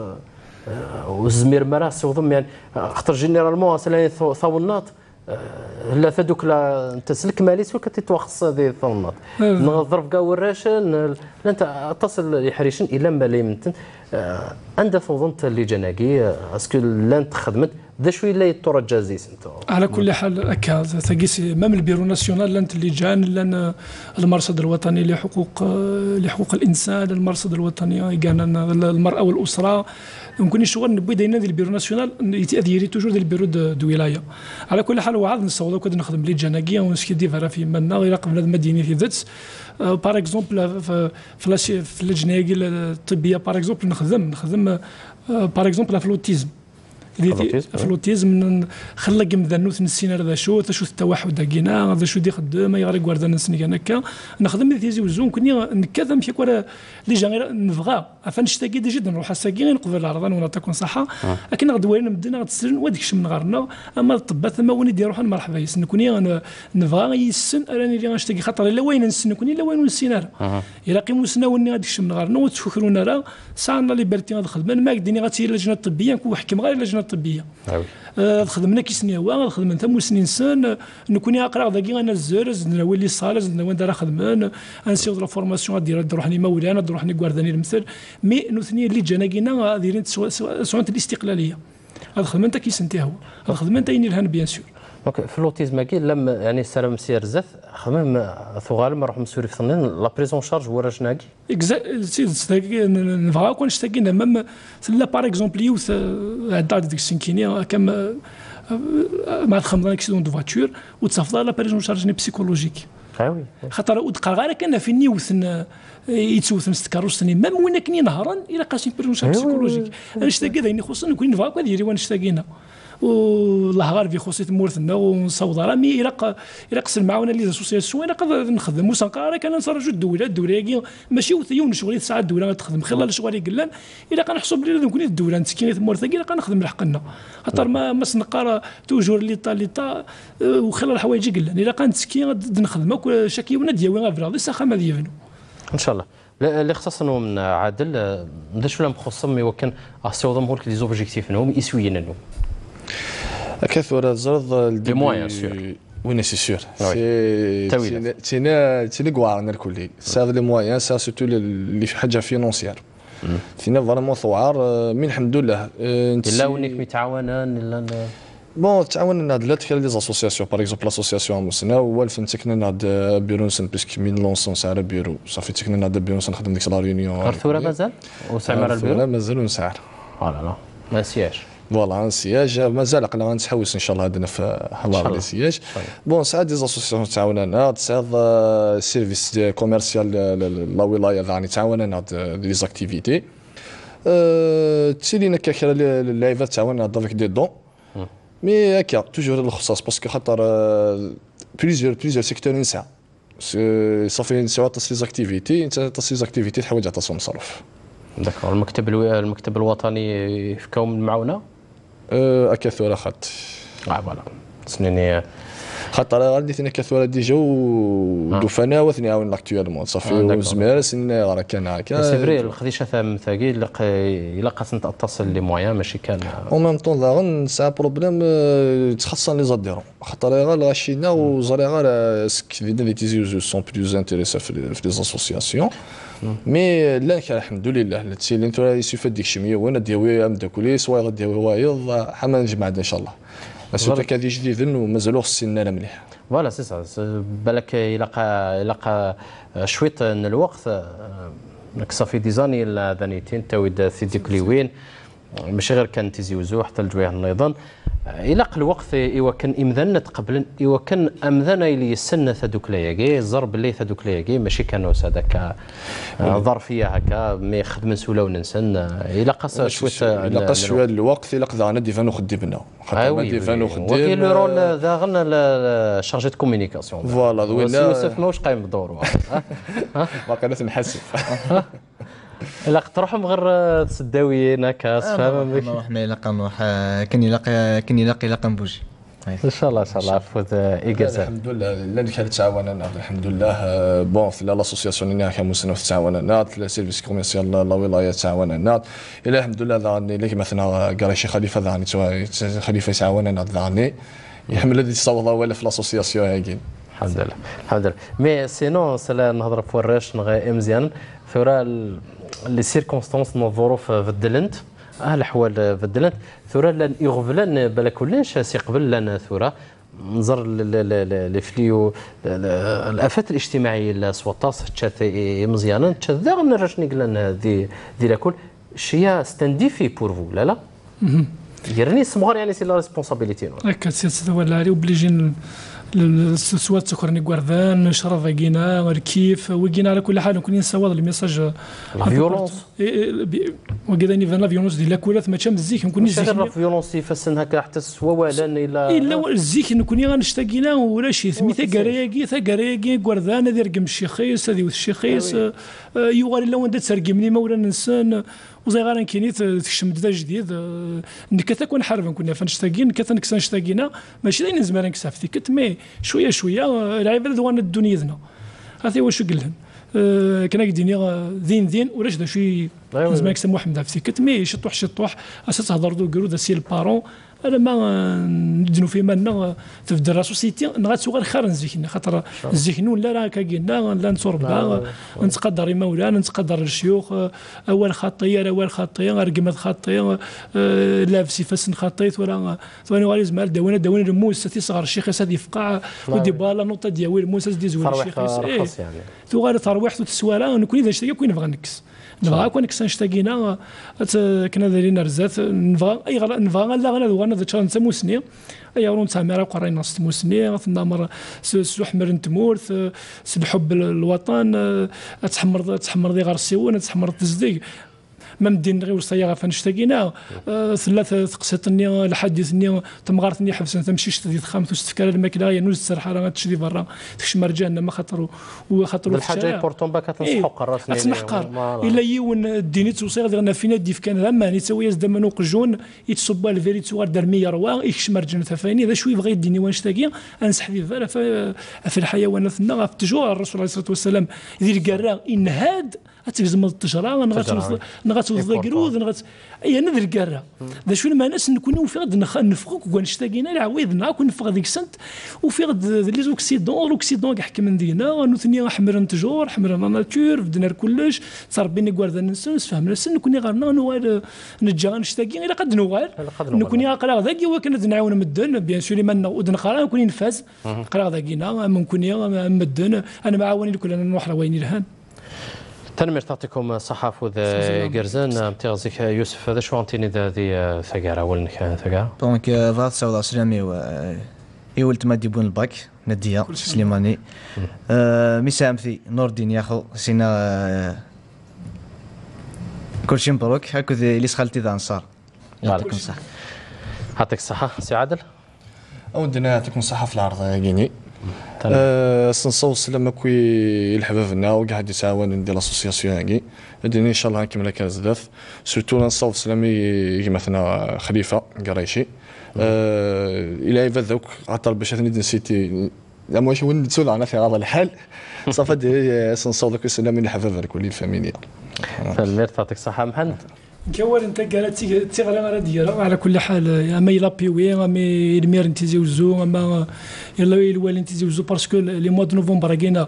وزمير مراس وضم يعني خاطر جينيرالمون سلا ثونات لا فدوك لا انت سلك مالي سوك تتوخص هذه الثونات نظرف كاع وراشن لا انت اتصل يحريشن الى مالي منتن عند فوضنت اللي جناكي اسكو لا انت خدمت ذا شويه لا يترجى زيس انت على كل حال هكا تقيس مام البيرو ناسيونال لانت اللجان لان المرصد الوطني لحقوق لحقوق الانسان المرصد الوطني كان المراه والاسره يمكن شغل نبي داينا ديال البيرو ناسيونال يتاديري توجور ديال البيرو دو ولايه على كل حال وعاد نصوض كنت نخدم لي جناكيه ونسكي دي فرا في منا غير قبل المدينه في ذات باغ اكزومبل في في اللجنه الطبيه باغ اكزومبل نخدم نخدم باغ اكزومبل في الاوتيزم في الاوتيزم خلق مذنوث نسينا هذا شو شو التوحد كينا هذا شو دي خدام يغري غواردا نسني هكا نخدم تيزي وزون كني نكذا مشي كره اللي جا غير نبغى عفوا نشتاقي جدا نروح الساكين نقبل العرضان ونعطيكم صحه لكن غدوينا مدينا غتسرن وديك من غارنا اما الطبات ما وين يدير روحنا مرحبا يسن كوني نبغى يسن راني اللي غنشتاقي خاطر لا وين نسن كوني لا وين نسينا الا قيموا سنا وني غاديك من غارنا وتفكرونا راه ساعنا ليبرتي غنخدم ما قديني غتي اللجنه الطبيه نكون حكم غير اللجنه الطبيه آه خدمنا كي سنيوا خدمنا ثم سنين سن نكوني اقرا داكي انا الزرز نولي الصاله زدنا وين دار خدمان انسيو لا فورماسيون ديال نروحني مولانا نروحني كوارداني المثل مي نوثني اللي جانا كينا دايرين سوانت الاستقلاليه هذا خدمه انت كيسنتي هو هذا خدمه انت ينيرهن بيان سور دونك في اللوتيزم كي لما يعني سلام سير زاف خمم ثغال ما نروح مسوري في ثنين لا بريزون شارج ورا جناكي اكزاكت نبغى كون شتاكينا مام لا باغ اكزومبل يوث عدا ديك السنكينيه كم مع الخمضان اكسيدون دو فواتور وتصافى لا بريزون شارج ني بسيكولوجيك وي خاطر ودقا غير كان في نيوثن يتسوثن ستكاروسني مام وين كني نهارا الى قاسين بريزون شارج بسيكولوجيك انا شتاكي دايني خصنا نكون نبغى كون ديري وانا شتاكينا والله غير في خصيت مورثنا ونصوض رامي الى الى قسم معاونا لي زاسوسياسيون الى قدر نخدم وسنقرا كان نسرجوا الدوله الدوله ماشي يوم شغلي ساعه الدوله تخدم خلال شغلي قلان الى كنحسب بلي لازم نكون الدوله نتسكين مورثا الى كنخدم لحقنا خاطر ما ما سنقرا توجور لي طا لي طا وخلال الحوايج قلان الى كنتسكين نخدم شاكيونا ديالنا غير فرا ساخه ما ديالنا ان شاء الله اللي خصصنا من عادل ندير ولا مخصم يمكن اسيوضم هولك لي زوبجيكتيف نهم يسوينا نهم كثر زرد لي موان سور وي سي سور سي تينا تينا كواعنا الكلي سا لي موان سا سورتو اللي في حاجه فينونسيير تينا فريمون ثوار من الحمد لله لا ونيك متعاونان لا بون تعاوننا هاد لات في لي زاسوسياسيون باغ اكزومبل لاسوسياسيون موسنا هو الفن تكنا هاد بيرو نسن بيسك من لونسون سعر بيرو صافي تكنا هاد بيرو نخدم ديك لا ريونيون ارثوره مازال وسعر البيرو مازال ونسعر فوالا لا ما سياش فوالا سياج مازال قلنا غنتحوس ان شاء الله عندنا في حوار السياج بون ساعات دي زاسوسياسيون تعاوننا ساعات سيرفيس كوميرسيال لا ولايه يعني تعاوننا دي زاكتيفيتي تسيلينا كاكرا اللعيبات تعاوننا دافيك دي دون مي هكا توجور الخصاص باسكو خاطر بليزيور بليزيور سيكتور نساء صافي نساو تصفي زاكتيفيتي انت تصفي زاكتيفيتي حوايج تعطيهم مصروف داكور المكتب المكتب الوطني في كوم المعاونه اكثر خط اه فوالا سنيني خاطر غادي ثنا كثوره ديجا ودفنا وثني عاون لاكتويلمون صافي وزمير سن راه كان هكا سي فري الخديشه ثام ثاقي الا قاس نتصل لي مويان ماشي كان او ميم طون لا غن سا بروبليم تخصص لي زاديرون خاطر غير غاشينا وزري غير سكفينا لي تيزي سون بلوز انتريسا في لي زاسوسياسيون مي لا الحمد لله تسي اللي انتو يسوف ديك شميه وانا دياوي ام داكولي سوا غدياوي وايض حما نجمع ان شاء الله سورتو كادي جديد ومازالو خصنا مليح فوالا سي سا بالك يلقى يلقى شويط من الوقت صافي ديزاني ذانيتين تاويد سيدي كليوين ماشي غير كان تيزي وزو حتى الجويه النظام الى الوقت ايوا كان امذنا قبل ايوا كان امذنا اللي يسن ثدوك لياكي الزرب اللي ثدوك لياكي ماشي كانوا هذاك ظرفيه هكا مي يخدم سولا وننسن الى قاس شويه الى قاس شويه الوقت الى قضى ديفانو خدمنا خاطر ديفانو خدم وكاين لو رول ذا غن شارجي دو كومونيكاسيون فوالا وين يوسف ماهوش قايم بدوره باقي انا تنحسب لا تروحهم غير تسداويين هكا فاهم روحنا الى قنروح كان يلاقي كان يلاقي لا قنبوجي ان شاء الله ان شاء الله فوز ايكازا الحمد لله لا كانت تعاوننا الحمد لله بون في لاسوسياسيون اللي كمسنه تعاوننا السيرفيس كوميرسيال لا ولايه تعاوننا الى الحمد لله ذاني اللي مثلا قريشي خليفه ذاني خليفه يتعاوننا ذاني يحمل هذه الصوره ولا في لاسوسياسيون هاكين الحمد لله الحمد لله مي سينو سلا نهضر في وراش نغا مزيان ثورة لي سيركونستانس نو الظروف بدلنت اه الاحوال بدلت ثورة لان يغفلن بلا كلش سي قبل لنا ثورة نظر لي فليو الافات الاجتماعيه لسوطاس تشات مزيانا تشذا نرجني قلنا دي دي لاكل شيا ستانديفي بور فو لا لا يرني سمغار يعني سي لا ريسبونسابيلتي هكا سي ولا علي اوبليجين سواء تسكرني قردان نشرب كينا الكيف وكينا على كل حال نكون نسوى الميساج لا فيولونس وكذا نيفان لا فيولونس ديال لاكولات ما تشام الزيك نكون نزيك لا فيولونس يفسن هكا حتى سوا ولا الا الا الزيك نكون غنشتاقينا ولا شي سميتها كراياكي ثا كراياكي قردان هذه رقم الشيخيس هذه الشيخيس يوغال الا وند تسرقي مني مولا ننسان وزي غير كاينين تكشم دا جديد نكتا كون حرب كنا فنشتاقين نكتا نكسا نشتاقينا ماشي داين زمان نكسا في كت مي شويه شويه العباد دوان الدنيا هذا هو شو قلهم أه كنا قديني ذين ذين ولاش دا شي زمان نكسا محمد في كت مي شطوح شطوح اساس تهضر دو قرو دا سي البارون انا ما ندنو في مالنا تبدا لا سوسيتي نغاتسو غير خير نزيكنا خاطر نزيكنو لا راه كاكينا لا نتربى نتقدر مولانا نتقدر الشيوخ اول خطيه اول خطيه رقمات خطيه لابسي فسن خطيت ولا ثواني غادي زمال داونا داونا الموس تي صغر الشيخ هذه فقاع ودي بالا نوطه ديال الموس دي زوين الشيخ ايه تو غير ترويح تسوالا نكون اذا شتي كوين نبغى نكس نبغى كون كسان شتاقينا كنا دايرين رزات نبغى اي غلا نبغى لا غلا وانا ذا تشان تموسني اي رون تاميرا قرينا نص تموسني ثنامر سحمر نتمورث الحب الوطن تحمر تحمر دي غير السيوان تحمر تزديق ما مدين غير الصياغه فنشتاقينا ثلاثه تقسطني لحدثني تمغارثني حبسنا تمشيش تدي خامس وستفكر الماكله يا نوز السرحه راه تشدي برا تكشم رجالنا ما خاطروا وخاطروا الحاجه بورتون باك تنصحوا راسني تنحقر الا يون الديني توصي غير فينا ديف كان لما ني تسوي يزد منو قجون يتصب الفيري توار دار مية روا يكشم رجال ثفاني هذا شو يبغي يديني وانشتاقي انصح في في الحيوانات في التجوع الرسول عليه الصلاه والسلام يدير كرا انهاد تجزم التجرة نغات نغات الضقرود نغات اي نذر كرا ذا شو ما ناس نكونوا في غد نفقك ونشتاقينا العويض ناكل نفق ديك السنت وفي غد لي زوكسيدون لوكسيدون كيحكم من دينا نوثني حمر نتجور حمر ناتور بدنا كلش صربيني كواردا نسنس فهمنا سن نكوني غيرنا نوال نجا نشتاقي الا قد نوال نكوني قرا ذاك وكان نعاون مدن بيان سور ما ودن قرا نكوني نفاز قرا ذاكينا ممكن مدن انا معاوني كلنا نروح رويني الهان تنمر تعطيكم صحافة ذا جرزان متغزيك يوسف هذا شو عطيني ذا ذي ثقارة ولا نكا ثقارة دونك فات سعود سلامي و يولت ما ديبون الباك نديا سليماني مسام في نور الدين ياخو سينا كلشي مبروك هاكو اللي سخالتي ذا انصار يعطيكم الصحة يعطيك الصحة سي عادل اودنا يعطيكم الصحة في العرض كيني أه سنصوص سلام كوي الحبابنا وقاعد يتعاون ندير لاسوسياسيون هاكي اديني ان شاء الله نكمل هكا بزاف سورتو نصوص سلامي مثلا خليفه قريشي أه الى يبدا ذوك عطر باش ندير سيتي لا ماشي وين نتسول على في هذا الحال صافي سنصوص لك سلامي الحباب كل الفاميليا فالمير تعطيك الصحه محمد كوال انت قالت تيغرا راه ديالها على كل حال اما يلا بيوي اما المير انت زوزو اما يلا الوالي انت زوزو باسكو لي موا دو نوفمبر كاينه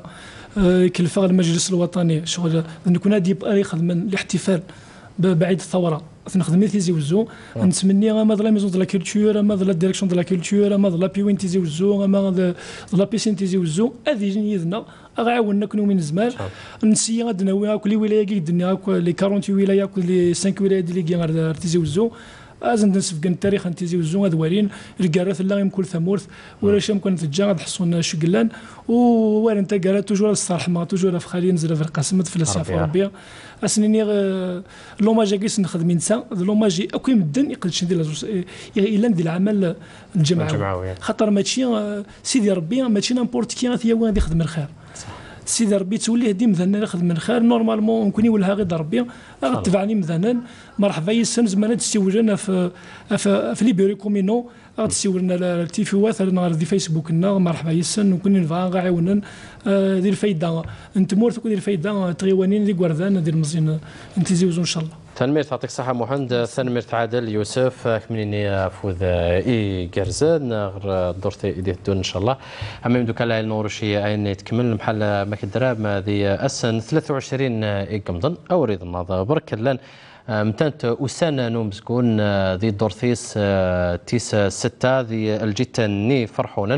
كلفه المجلس الوطني شغل نكون هادي يخدم الاحتفال بعيد الثوره نخدم تيزي وزو نتمني اما لا ميزون دو لا كولتور اما لا ديريكسيون دو لا كولتور اما لا بيوين تيزي وزو اما لا بيسين تيزي وزو هذه يدنا غاعاوننا كنو من زمان نسي غادنا ويا كل ولايه كيدني لي أربعين ولايه كل خمسة ولايه اللي غير تيزي وزو ازن نسفق التاريخ نتيزي وزو غادوالين الكارات لا يمكن ثمورث ولا شي ممكن تجا غتحصون شكلان ووالد انت كارات توجور الصالح ما توجور في خالي نزل في القسم في السيافه ربيع اسنيني لوماجي كيس نخدم نسا لوماجي اكو مدن يقدرش ندير الا ندير العمل الجمعوي خاطر ماشي سيدي ربي ماشي نامبورت كي غادي غادي يخدم الخير سيدي ربي توليه دي مثلا نخدم من خير نورمالمون نكوني ولها غير ربي غتبعني مثلا مرحبا يسن زمان تستوجنا في في, في لي بيرو كومينو غتستولنا التيفوات نهار دي فيسبوك لنا مرحبا يسن نكوني نبغى غاعاونن دير الفايده انت مورث دير الفايده تغيوانين دي غوردان دير مزيان نتيزيوزو ان شاء الله. تنمير يعطيك الصحة محمد تنمير عادل يوسف كمنيني فوز اي كرزان غير دورتي ايديه دون ان شاء الله اما دوك على النورشي اين تكمل بحال ما كدرا ما ذي السن ثلاثة وعشرين اي قمضن او ريض النهضه برك لان متانت وسانا نوم مسكون ذي دورثيس تيس ستة ذي الجيتاني فرحونا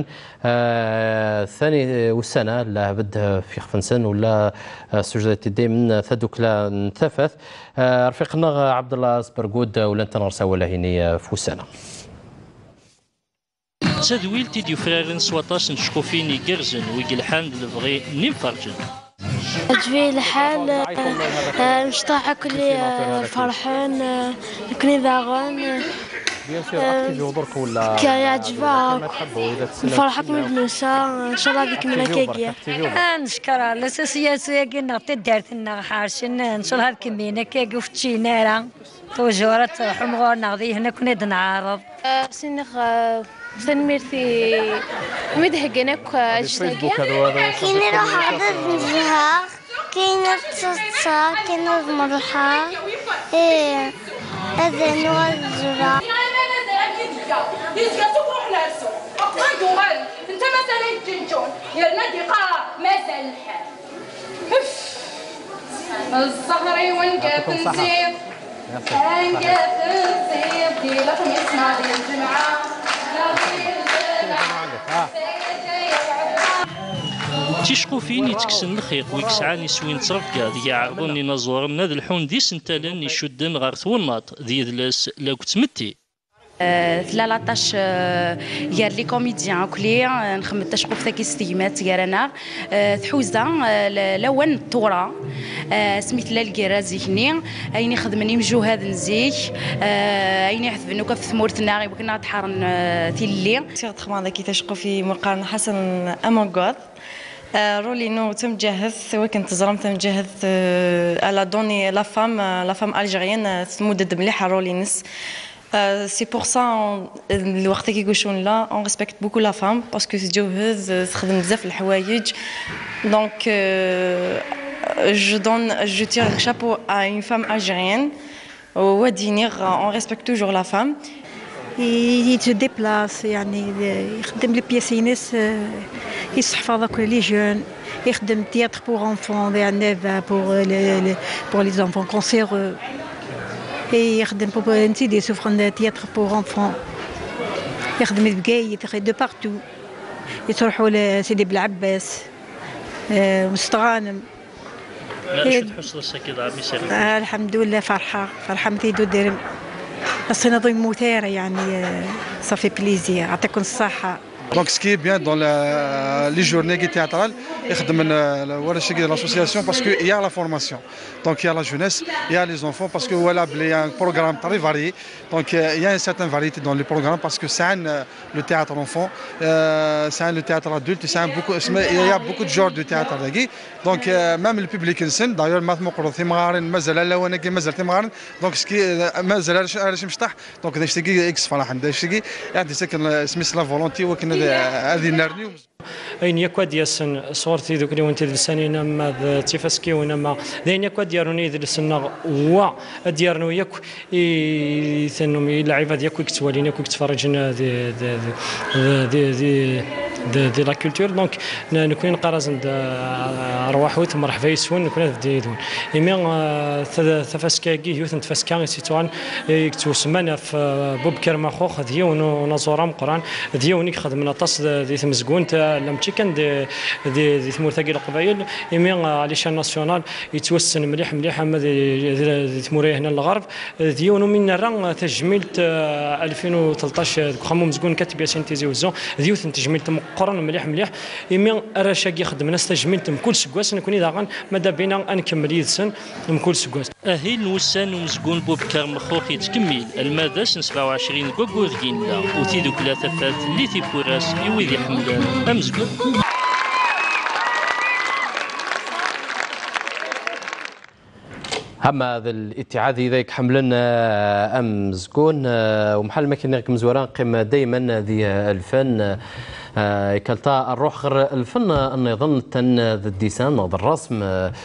ثاني وسانا لا بد في خفنسن ولا سجدت دي من ثدوك لا نتفث رفيقنا عبد الله سبرغود ولا انت نرسا ولا هني في وسانا تدويل تيديو فرارن سوطاش نشكو فيني قرجن ويقلحان البغي نيم فرجن تجي الحال مشطاحة كلي فرحان كلي ذاغن كان يعجبها فرحك من النساء ان شاء الله هذيك من هكاكيا نشكرها الاساسيات كنا تدارت لنا حارشين ان شاء الله الكمينه كاكي وفتشينا توجورات حمغورنا غادي هنا كنا نعارض سنخ سنميرتي مدهقنك اجتاكي كاين روح عدد نزهة كاين التصا كاين المرحة ايه اذن والزرع يسكتوا روح نفسه اقصدوا غير انت مثلا الجنجون يا النقيقة مازال الحال الصهري ونقف نزيد نقف نزيد دي لكم يسمع دي الجمعة تيشقو فين يتكسن الخيق ويكسعاني سوين ترفقا ذي عرضوني نزور ناد الحون دي سنتالن يشدن غار ثوناط ذي دلاس لاك تمتي ثلاثة يار لي كوميديان كلي نخمم تشقو في ذاك الستيمات يارنا تحوزا لون الطورة سميت لا الكرازي هني ايني خدمني مجهود نزيك ايني حذفنو كف ثمورتنا غير كنا تحرن تيلي سير تخمان ذاك تشقو في مقارنة حسن امونغود رولي نو تم جهز وكنت زرم تم جهز على دوني لا فام لا فام الجيريان مدد مليحه رولي نس سي بور سا الوقت كي يقولون لا اون ريسبكت بوكو لا فام باسكو تجوز تخدم بزاف الحوايج دونك جو دون جو تير شابو ا اون فام الجيريان ودينير اون ريسبكت توجور لا فام يتو ديبلاس يعني يخدم لي بياسينيس يحفظ كل لي جون يخدم تياتر بور انفون يعني بور لي بور لي انفون كونسيرو يخدم بور انتي دي سوفرن تياتر بور انفون يخدم بكاي دو بارتو يتروحوا لسيدي بلعباس مستغانم الحمد لله فرحه فرحه متيدو دير بس انا ضيم مثيره يعني صافي بليزير يعطيكم الصحه. Donc ce qui est bien dans la, les journées théâtrales, il l'association parce qu'il y a la formation, donc il y a la jeunesse, il y a les enfants parce que voilà, il y a un programme très varié, donc il y a une certaine variété dans les programmes parce que c'est le théâtre enfant, euh, c'est le théâtre adulte, c'est beaucoup, il y a beaucoup de genres de théâtre donc euh, même le public insane, d'ailleurs maintenant qu'on est مغارن مازال لا وانا كي مازال مغارن donc ce qui مازال علاش مشطح donc داك الشيء اكس فرح عندها الشيء يعني سكن سميت لا فولونتي وكنا هذه نرنيو اين يكوا دياسن صورتي دوك اللي وانت لسانينا ما تيفاسكي ونما داين يكوا دياروني درسنا هو ديارنا ياك يثنوا اللعيبه ديالك كتوالينا كتفرجنا دي دي دي دي دي دي لا كولتور دونك نكون قرازن ارواح وث مرحبا يسون نكون ديدون ايمي ثفاسكاكي يوث تفاسكا سيتوان يكتو سمانه في بوب كرماخوخ ديو ونزورام قران ديو نيك خدمنا طاس دي تمزكون تاع لمتي كان دي دي دي ثمورتاكي القبائل ايمي على شان ناسيونال يتوسن مليح مليح اما دي ثموريه هنا الغرب ديو من راه تجميلت ألفين وثلاثطاش خمو مزكون كاتب ياسين تيزي وزو ديو تجميلت مقرن مليح مليح ايمي راشاكي خدمنا تجميلت مكل سكواس نكون اذا ماذا بينا نكمل يدسن مكل سكواس اهي نوسان ومزكون بوبكر مخوخ يتكمل الماداس سبعة وعشرين كوكو ذكينا وتيدو ثلاثة فات اللي تيبوراس يويدي حملان امزكون هما هذا الاتحاد اذا حملنا ام زكون ومحل ما كنا مزوران قيمه دائما ذي الفن كلتا الروح غير الفن ان يظن تن الديسان هذا الرسم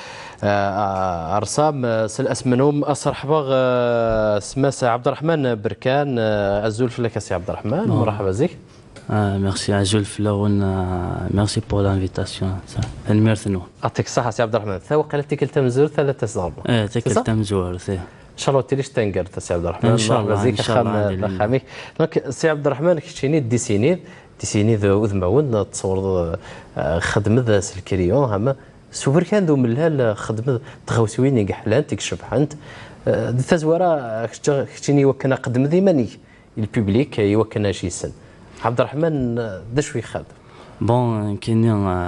ارسام سل اسمنهم اصرحبا سماس عبد الرحمن بركان ازول فلك سي عبد الرحمن مرحبا زيك. Ah, merci à Jules Flaon, uh, merci pour l'invitation. Merci. يعطيك الصحة سي عبد الرحمن. ثوا قالت لك التمزور ثلاثة صغار. ايه تكلت تمزور ثي. ان شاء الله تليش تنقر سي عبد الرحمن. ان شاء الله ان شاء الله. خامي. دونك سي عبد الرحمن كشيني ديسيني ديسيني ذو ذمون تصور خدمة الكريون هما سوبر كان ذو ملها خدمة تغوسوين يقحلان تكشف حنت دي تزورا كشيني وكنا قدم ذي مني الببليك يوكنا شي سن. عبد الرحمن ذا شوي خاد بون كاين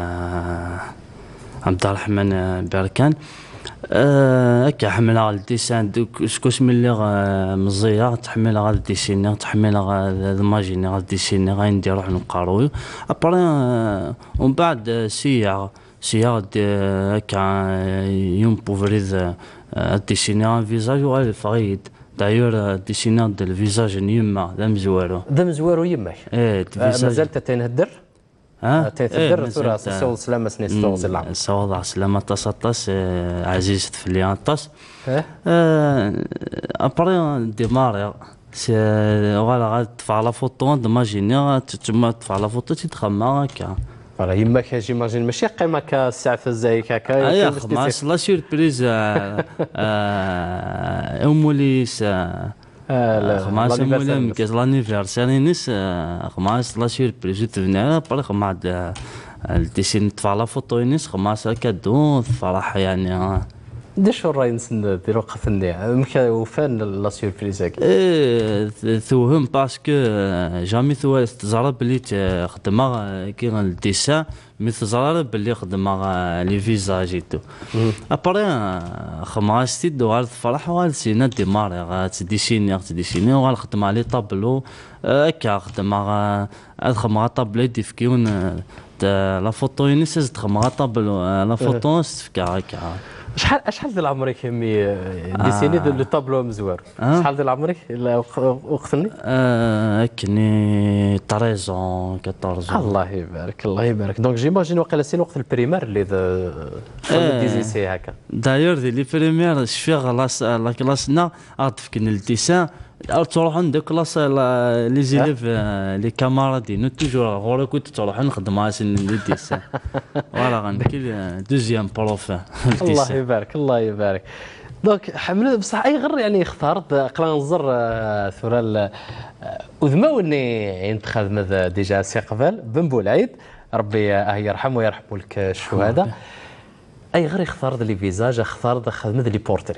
عبد الرحمن بركان هكا حمل على الديسان دوك سكوس ملي مزيا تحمل على الديسينير تحمل على الماجينير على الديسينير غادي نروح نقراو ابري ومن بعد سيا سيا هكا يوم بوفريز الديسينير فيزاج وغادي فايد دايور ديسينار ديال الفيزاج يما ذا مزوارو ذا مزوارو يماك ايه مازال تتنهدر ها تتهدر ثورة سوض سلامة سنيس سوض سلامة سوض سلامة تسطس عزيز تفلي طاس ابري ديماري سي فوالا غاد تدفع لا فوطو دماجيني تما تدفع لا فوطو تيتخمى هكا فوالا يماك جيماجين ماشي قيمة كالساعة الزايك هكا ايا خماس لا سيربريز اموليس خماس امولي كاز لانيفرسير نيس خماس لا سيربريز تبنى بري خماس الديسين تفع لا فوطو نيس خماس كادو فرح يعني داش الراي نسن ديرو قفني مكا وفان لا سيربريز هكا ايه توهم باسكو جامي ثوا تزرا بلي خدمه كي الديسان مي تزرا بلي خدمه لي فيزاج تو ابري خماستي دو غال فرح وغال سينا ديماري غات ديسيني غات ديسيني وغال خدمه لي طابلو هكا خدمه خدمه طابلو ديفكيون لا فوطو ينسز خدمه طابلو لا فوطو تفكا هكا شحال شحال ديال عمرك يمي ديسيني دو لو طابلو مزوار شحال ديال عمرك وقتني اه كني ثلاثة عام أربعطاش الله يبارك الله يبارك دونك جيماجين واقيلا سين وقت البريمير اللي ديزي سي هكا دايور دي لي بريمير شفي غلاس لا كلاسنا عرفكن الديسان تروح عند كلاس لي زيليف لي كامارادي نو توجور غورا كنت تروح نخدم سن لي ديسان فوالا غنكي دوزيام بروف الله يبارك الله يبارك دونك حمل بصح اي غير يعني اختارت قلا نزر ثورا وذماوني ينتخذ ماذا ديجا سي قبل بن بولعيد ربي يرحم ويرحم لك الشهداء اي غير اختارت لي فيزاج اختارت خدمه لي بورتري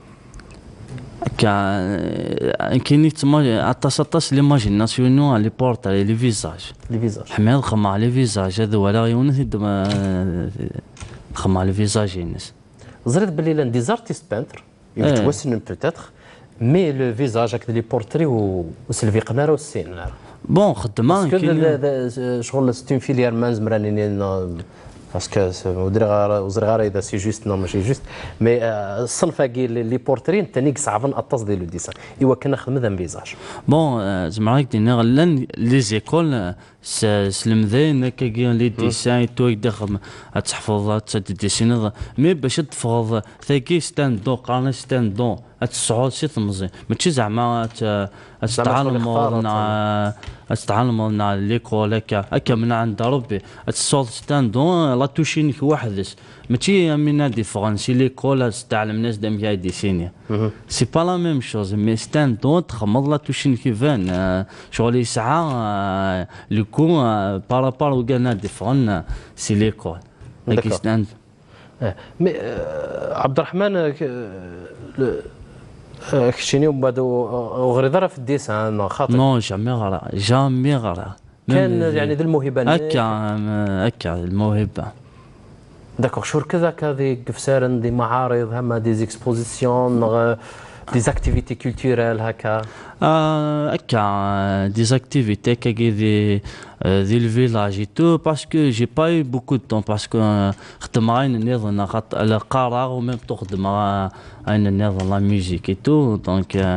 كان كاين تما اتاسطاس ليماجيناسيون لي بورتري لي فيزاج لي فيزاج حماد خما لي فيزاج هذا ولا يونس خما لي فيزاج ينس زرت بلي لان ديزارتيست بانتر يتوسن بوتيتر مي لو فيزاج هكذا لي بورتري وسلفي قناره والسين بون خدمه كاين شغل ستون فيليير ما زمرانين باسكو وزري اذا سي جوست نو ماشي جوست مي الصنف كي لي بورترين ثاني صعبا اطاس ديال لو ديسان ايوا كنخدم ذا فيزاج بون زعما راك دينا غلان لي زيكول سلمذين كي لي ديسان تو يدخل تحفظ تديسين مي باش تفرض ثاكي ستاند دو قرن ستاند دو الصعود سي تمزي ماشي زعما تتعلم تتعلم لنا ليكول هكا هكا من عند ربي الصوت ستاندون لا توشينك وحدس ماشي من ديفرونسي ليكول تتعلم ناس دام جاي ديسينيا سي با لا ميم شوز مي ستاندون تخمض لا توشينك فان شغل يسعى لو كو بارابار وكانا ديفرون سي ليكول هكا ستاند مي عبد الرحمن كشيني ومن بعد وغريضه في الديسان خاطر نو جامي غرا جامي غرا كان يعني ذي الموهبه هكا هكا الموهبه داكوغ شهور كذا كذا قفسارن دي معارض هما دي زيكسبوزيسيون دي زاكتيفيتي كولتورال هكا هكا دي زاكتيفيتي كي دي دي الفيلاج اي تو باسكو جي با اي بوكو دو طون باسكو خدم عين نظن خاطر على قرار وميم تو خدم عين نظن لا ميوزيك اي تو دونك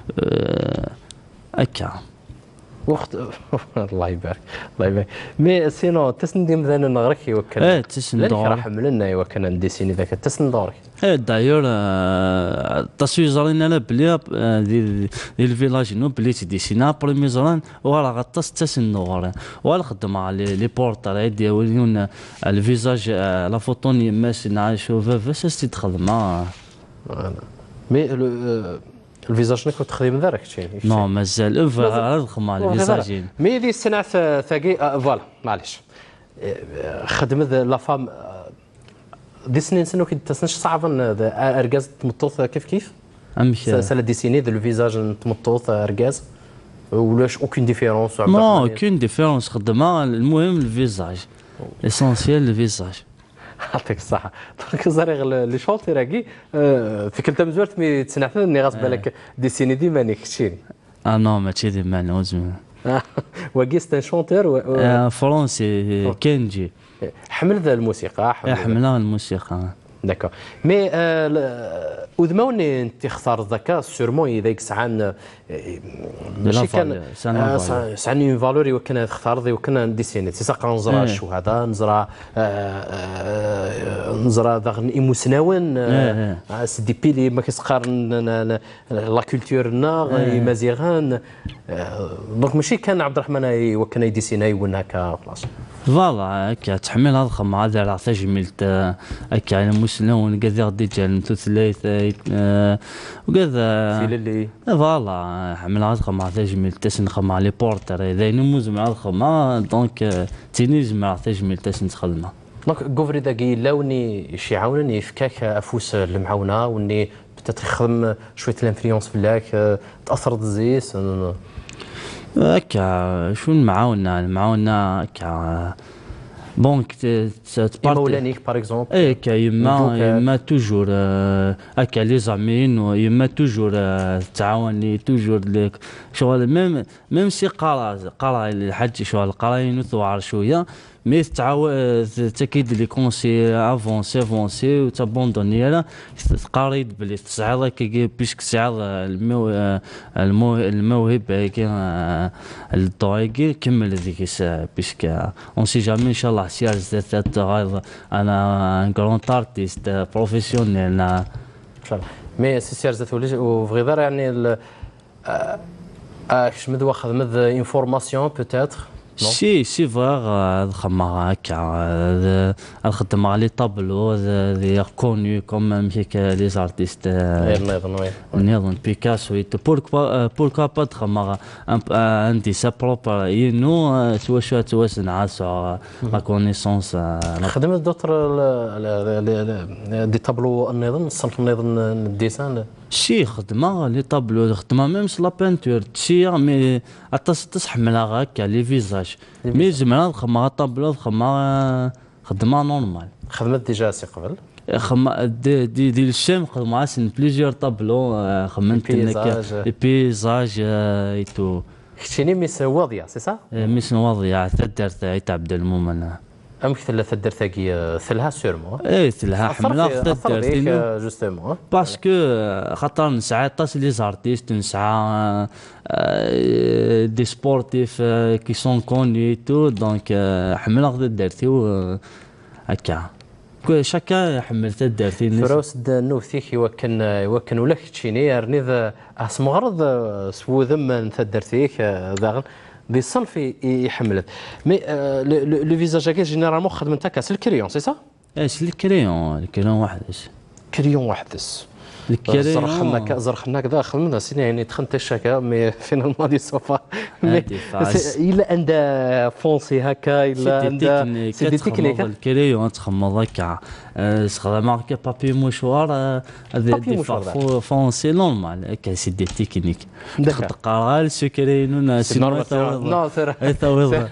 هكا وقت الله يبارك الله يبارك مي سينو تسندي مثلا نغرك يوكل ايه تسند راح حملنا يوكل نديسيني ذاك تسند دورك ايه دايور تصوير انا بلي ديال الفيلاج نو بلي تديسينا بريمي زران ورا غطس تسند غورا ولا خدم على لي بورتري ديالون الفيزاج لا فوتوني ماس نعيشو فاس تخدم مي الفيزاج نكون تخدم ذاك شي نو مازال رخم على الفيزاجين مي دي السنه ثاقي فوالا معليش خدم لا فام دي سنين سنو كي تسنش صعبا اركاز تمطوط كيف كيف امشي سالا ديسيني دو الفيزاج تمطوط اركاز ولاش اوكين ديفيرونس نو اوكين ديفيرونس خدمه المهم الفيزاج ليسونسيال الفيزاج يعطيك الصحة. دونك زاري لي شونتي راكي في كلتا مزورت مي تسنعثن اني غاص بالك ديسيني ديما نيك كشيني. اه نو ماشي ديما نوزم. واكي ستان شونتور و فرونسي كينجي. حمل ذا الموسيقى حمل حملها الموسيقى. داكور مي وذماوني انت اختار ذاك سيرمون اذا يسعان ماشي كان سعان اون فالور وكان تختار ذي وكان ديسيني تيساق نزرع الشهداء نزرع نزرع ذا ايموسناون سيدي بيلي ما كيسقارن لا كولتورنا مازيغان دونك ماشي كان عبد الرحمن وكان يديسينا يون هكا خلاص فوالا هكا تحمل هذا الخم هذا على تجميلت هكا المسلمون كذا غادي جال ثلاث وكذا في اللي فوالا حمل هذا الخم هذا تجميلت تسن خم على بورتر اذا نموز مع الخم دونك تينيز مع تجميلت تسن تخدمه دونك كوفري داكي لاوني شي عاونني يفكاك افوس المعاونه وني تخدم شويه الانفلونس فيك تاثر الزيس هكا شو المعاونه المعاونه هكا بونك تبارتي مولانيك باغ اكزومبل اي كا يما يما توجور هكا لي زامين ويما توجور تعاوني توجور ليك شغل ميم ميم سي قرا قرا الحاج شغل قراين ثوار شويه مي تعاون تاكيد لي كونسي افونسي افونسي وتابوندوني لا قريد بلي تسعد كي بيسك تسعد المو الموهبه كي الطايقي كمل هذيك الساعه بيسك اون سي جامي ان شاء الله سير زادت غايض انا ان كرون ارتيست بروفيسيونيل ان شاء الله مي سي سير زادت وفغي دار يعني اش مد واخذ مد انفورماسيون بوتيتر سي سي فواغ الخدمة هكا الخدمة لي طابلو ذي كوني كوم مشيك لي زارتيست نظن نظن بيكاسو بوركوا بوركوا با تخمغ عندي سا بروبر ينو سوا شو توسن عاسو لا كونيسونس خدمت دوتر دي طابلو النظن الصنف النظن الديسان شي خدمة لي طابلو خدمة ميم لا بانتور شي مي اتص تحملها هكا لي فيزاج مي زعما خدمة طابلو خدمة خدمة نورمال خدمت ديجا سي قبل خدمة دي دي, دي الشام خدمة سن بليزيور طابلو خممت هكا لي بيزاج اي تو كنتيني ميس واضية سي صا ميس واضية تدرت عيت عبد المؤمن امك ثلاثه درتاكي ثلها سيرمون اي ثلها حمله خدات درتي جوستومون باسكو خاطر نسعى طاس لي زارتيست نسعى دي سبورتيف كي سون كوني تو دونك حمله خدات درتي هكا كل شكا حملت درتي فراس نوثيك يوكن يوكن ولا كتشيني رني ذا اسم غرض سو ذم نثدرتيك ذا دي الصنف يحملت مي لو فيزاج كي جينيرالمون خدمتها كاس الكريون سي سا؟ ايه الكريون الكريون وحدس كريون وحدس الكريون زرخنا زرخنا كذا خدمنا سيني يعني دخلت الشكا مي فينالمون دي سوفا الا عند فونسي هكا الا عند سي دي تكنيك الكريون تخمض هكا استخدام هكا بابي موشوار هذا دي فونسي نورمال هكا سي دي تكنيك تقرا السكرين سي نورمال يثوض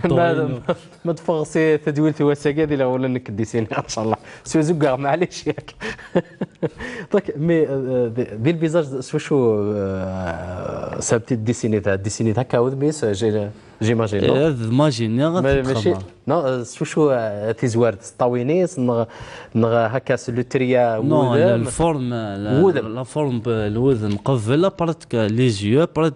ما تفغسي تدويل في وساكادي لا ولا انك ديسيني ان شاء الله سو زوكا معليش ياك دونك مي دي الفيزاج شو شو سابتي ديسيني تاع ديسيني هكا ودميس جيماجين هذا ماجيني ماشي نو شو شو تيزوارد طاوينيس نغ هكا سلو تريا نو الفورم لا فورم الوذن مقفله براتك لي زيو برات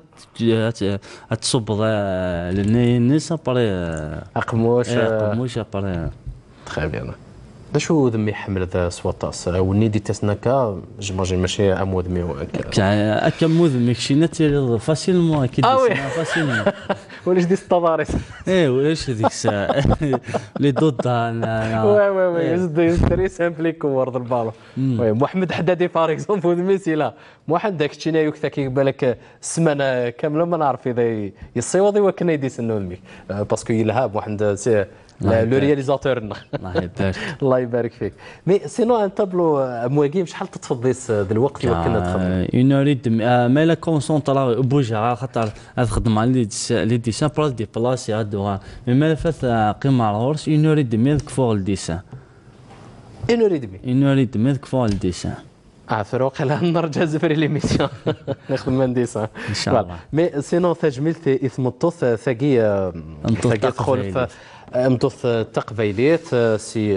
تصب الناس ابري اقموش اقموش ابري تخي بيان شو ذمي حمل ذا سواطاس وني دي تسناكا جيماجين ماشي امود مي هكا هكا مذمي كشينات فاسيلمون اكيد فاسيلمون ولاش دي التضاريس ايه واش هذيك الساعه لي دوت وي وي وي يزد يزد سامبليك ورد البالو وي محمد حدادي فار اكزومبل ميسي لا واحد داك الشينايو كذا كيبالك السمانه كامله ما نعرف اذا يصيوض وكنا يديس النومي باسكو يلهاب واحد لو رياليزاتور الله يبارك الله يبارك فيك مي سينو ان تابلو مواقيم شحال تتفضيس ذا الوقت وكنا تخدم اون اوريد ما لا كونسونطرا بوجا خاطر خدم على لي ديسان بلاص دي بلاص هادو مي ما فات قيمه الهورس اون اوريد مي كفور الديسان اون اوريد مي اون اوريد مي كفور الديسان اه فروق لا نرجع زفري ليميسيون نخدم من ديسان ان شاء الله مي سينو تجميلت اثم الطوث ثقي ثقي تدخل في امتوث تقبيليت سي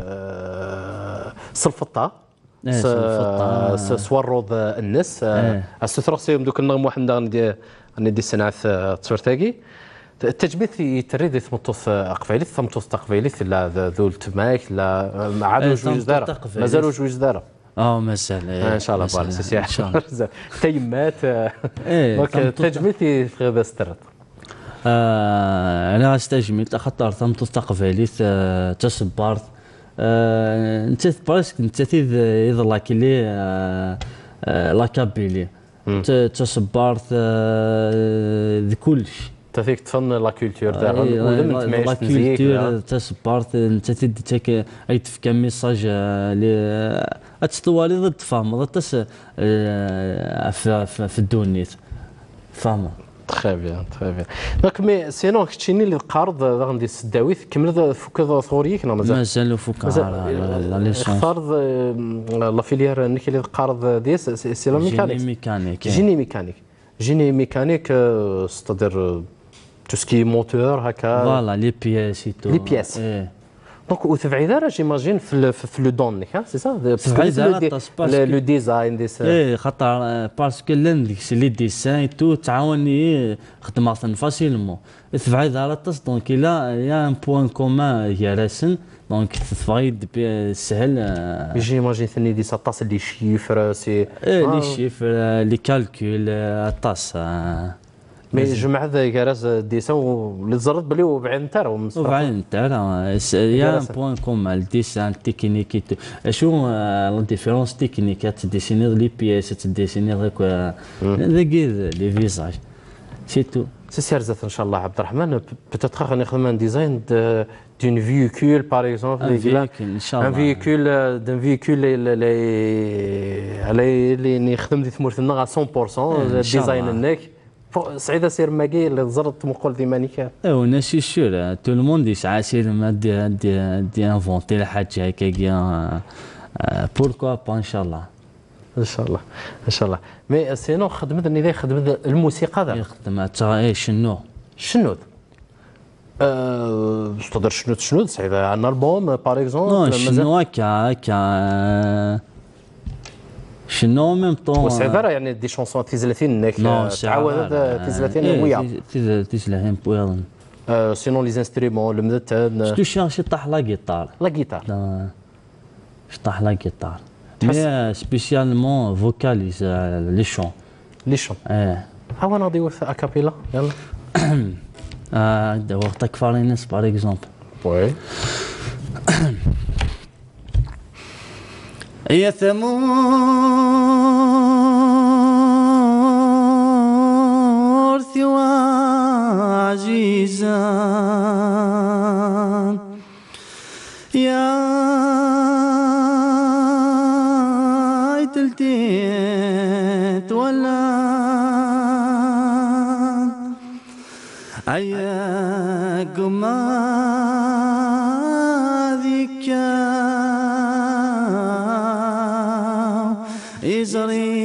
سلفطه سلفطه سورود الناس السثرسي دوك النغم واحد ندي ندي سنعث تصورتاكي التجبيث يتريد ثمطوث قبيليت ثمطوث تقبيليت لا ذول تماك لا عادوا جوج دار مازالوا جوج دار اه مازال ان شاء الله بارك سي ان شاء الله تيمات دونك التجبيث في هذا سترت آه انا استجملت خاطر ثمت تقباليت آه تسبارت آه انت براسك انت تيذ يضلك لي آه آه لاكابيلي تسبارت آه ذ كلش تفيك تفن لا كولتور تاع لا كولتور تسبارت انت تديك اي تفكا ميساج ل اتستوالي ضد فهم ضد تس في الدونيت فهم تخي بيان تخي بيان دونك مي سينون كتشيني اللي القرض غندي السداويث كمل فوك ثوريك مازال مازال فوك لا ليسونس اختار لا فيليير نيك اللي القرض ديس سي لا ميكانيك جيني ميكانيك جيني ميكانيك جيني ميكانيك ستادير تو سكي موتور هكا فوالا لي بياس لي بياس دونك وتبعي دار جيماجين في في لو دون نيك سي سا تبعي دار لو ديزاين ديس ايه خاطر باسكو لان ديك لي ديسان تو تعاوني خدمه فاسيلمون تبعي دار الطاس دونك لا يا ان بوان كومان هي راسن دونك تفايد سهل جيماجين ثاني ديس الطاس لي شيفر سي لي شيفر لي كالكول الطاس مي جمع ذا كراس ديسان اللي تزرد بلي وبعين تاع وبعين تاع يا بوان كوم ديسان تكنيك شو لا ديفيرونس تكنيكات ديسيني لي بياس تديسيني هذاك هذاك لي فيزاج سي تو سي سيرزات ان شاء الله عبد الرحمن بتاتخ غادي نخدم ان ديزاين دون فيكول باغ اكزومبل ان شاء الله ان فيكول دون فيكول اللي اللي نخدم دي ثمورتنا على مية بالمية الديزاين هناك سعيده سير ماكي اللي زرت مقول ديمانيكا ايوا ناسي سور تو الموند يسعى سير ما دي دي دي انفونتي الحاجه هكاكيا بوركوا با ان شاء الله ان شاء الله ان شاء الله مي سينو خدمت ني خدمت الموسيقى ذا خدمت اي شنو شنو أه تقدر شنو شنو صعيب عندنا البوم باغ اكزومبل شنو هكا هكا شنو ميم طون وصعيب يعني دي شونسون تيزلاتين انك تعاود تيزلاتين ويا تيزلاتين بويضن سينون لي انسترومون لمدت شتو شي طاح لا جيتار لا جيتار طاح لا جيتار مي سبيسيالمون فوكاليز لي شون لي شون اه ها وانا نضيو اكابيلا يلا اه وقتك فارينس باغ اكزومبل وي يا ثمور ثوى عزيزا يا تلتيت ولا عياكم ذيك إزري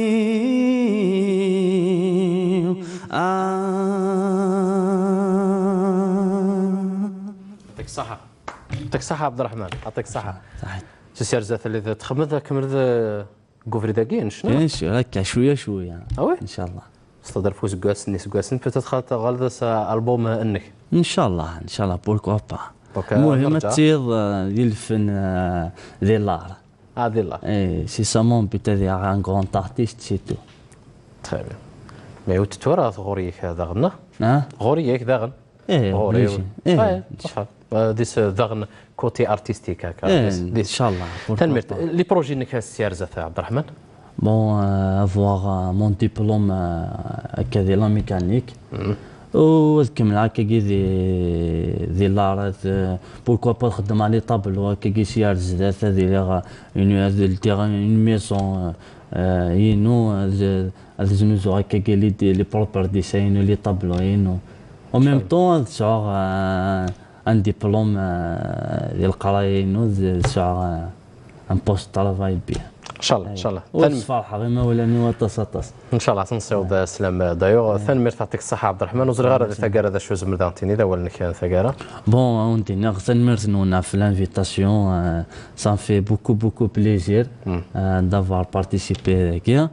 يعطيك الصحة يعطيك الصحة عبد الرحمن يعطيك الصحة تسير زات اللي تخمد كمل كوفري داكين شنو؟ ايش هكا شوية شوية اوي ان شاء الله استدر فوز كاس نيس كاس بيتيت خاطر غالدس البوم انك ان شاء الله ان شاء الله بوركوا با المهم تيض ديال الفن ديال لار اه ديال لار اي سي سا مون بيتا دي ان كرون ارتيست سي تو تري بيان مي وتتوراث غوريك هذا غنا اه غوريك داغن ايه غوري ايه صح ديس داغن كوتي ارتستيك هكا ان شاء الله تنمرت لي بروجي انك السير زات عبد الرحمن بون افواغ مون ديبلوم هكا ديال لا ميكانيك ونكمل هكا كي دي دي لارات بوركوا با نخدم على طابلو هكا كي سيار زدات هذه اون تيغان اون ميسون ينو هذا زنوزو هكا كي لي لي بروبر ديساين لي طابلو ينو او ميم طون سوغ ان ديبلوم ديال القرايه ينو سوغ ان بوست طرافاي بيه ان شاء الله ان شاء الله والصفاحه غير ما ولاني وطاس طاس ان شاء الله تنصيو سلام دايوغ ثاني ميرت يعطيك الصحه عبد الرحمن وزر غير ثقاره ذا شو زمردانتيني ذا ولا كان ثقاره بون اونتي ثاني ميرت نونا في لانفيتاسيون سان في بوكو بوكو بليزير دافوار بارتيسيبي هكا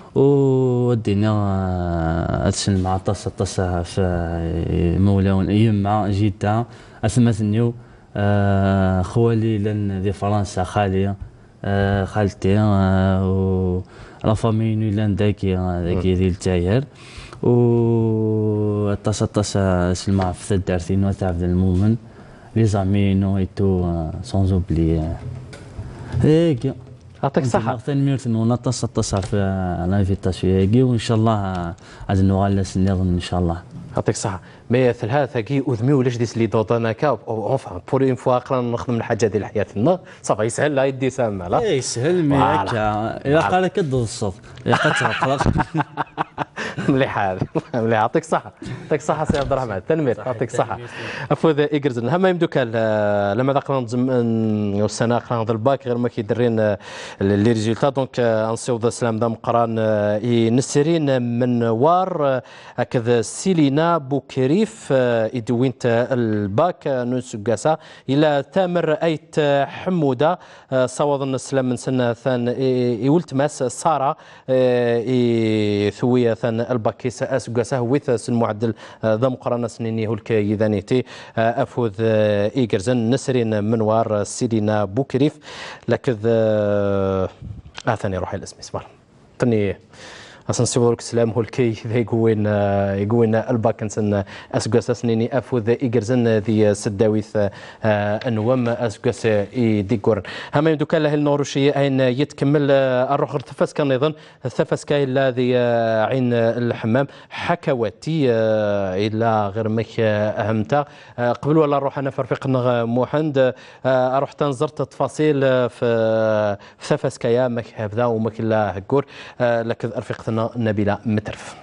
ودينا اتسن مع طاس طاس في مولاون يما جده اثمثنيو خوالي لان دي فرنسا خاليه خالتي و لا فامي نولان داكي داكي ديال الجزائر و طاس طاس سلمى في دارتين وتاع عبد المؤمن لي زامي نو اي تو سون اوبلي هيك يعطيك الصحة ثاني ميرت نو طاس طاس في لانفيتاسيون هيك وان شاء الله غادي نوغال نظن ان شاء الله يعطيك الصحة مي ثلها ثاكي وذمي ولاش ديس لي دوطانا كا اونفا بور اون فوا قرا نخدم الحاجة ديال حياتنا صافي يسهل لا يدي سامع لا يسهل مي هكا الا قال لك ضد الصوت الا قالت مليح هذه مليح يعطيك الصحة يعطيك الصحة سي عبد الرحمن تنمير يعطيك الصحة افوذ ايكرزن هما يمدوك لما ذاك السنة قرا هذا الباك غير ما كيدرين لي ريزولتا دونك انصيو السلام دا مقران نسرين من وار هكذا سيلينا بوكريف ادوينت الباك نسقاسا الى تامر ايت حموده صوض السلام من سنه ثان يولت ماس ساره ثويه ثان الباكيس اسقاسا هويث سن معدل ذا مقران سنيني هو الكيدانيتي افوذ ايكرزن نسرين من وار سيلينا بوكريف لكذ اثني روحي الاسم اسمع تني اصلا سيبورك سلام هو الكي ذا يقوين يقوين الباكنسن اسقاس سنيني افوذ ايجرزن ذي سداويث انوام اسقاس ديكور هما يمدوك له النوروشي اين يتكمل الروح ارتفاس كان ايضا الثفاس كاي الذي عين الحمام حكواتي الى غير مك اهمتا قبل ولا نروح انا فرفيق موحند اروح تنزرت تفاصيل في ثفاس كايا مك هبدا ومك لا هكور لكن رفيقتنا نبيلة مترف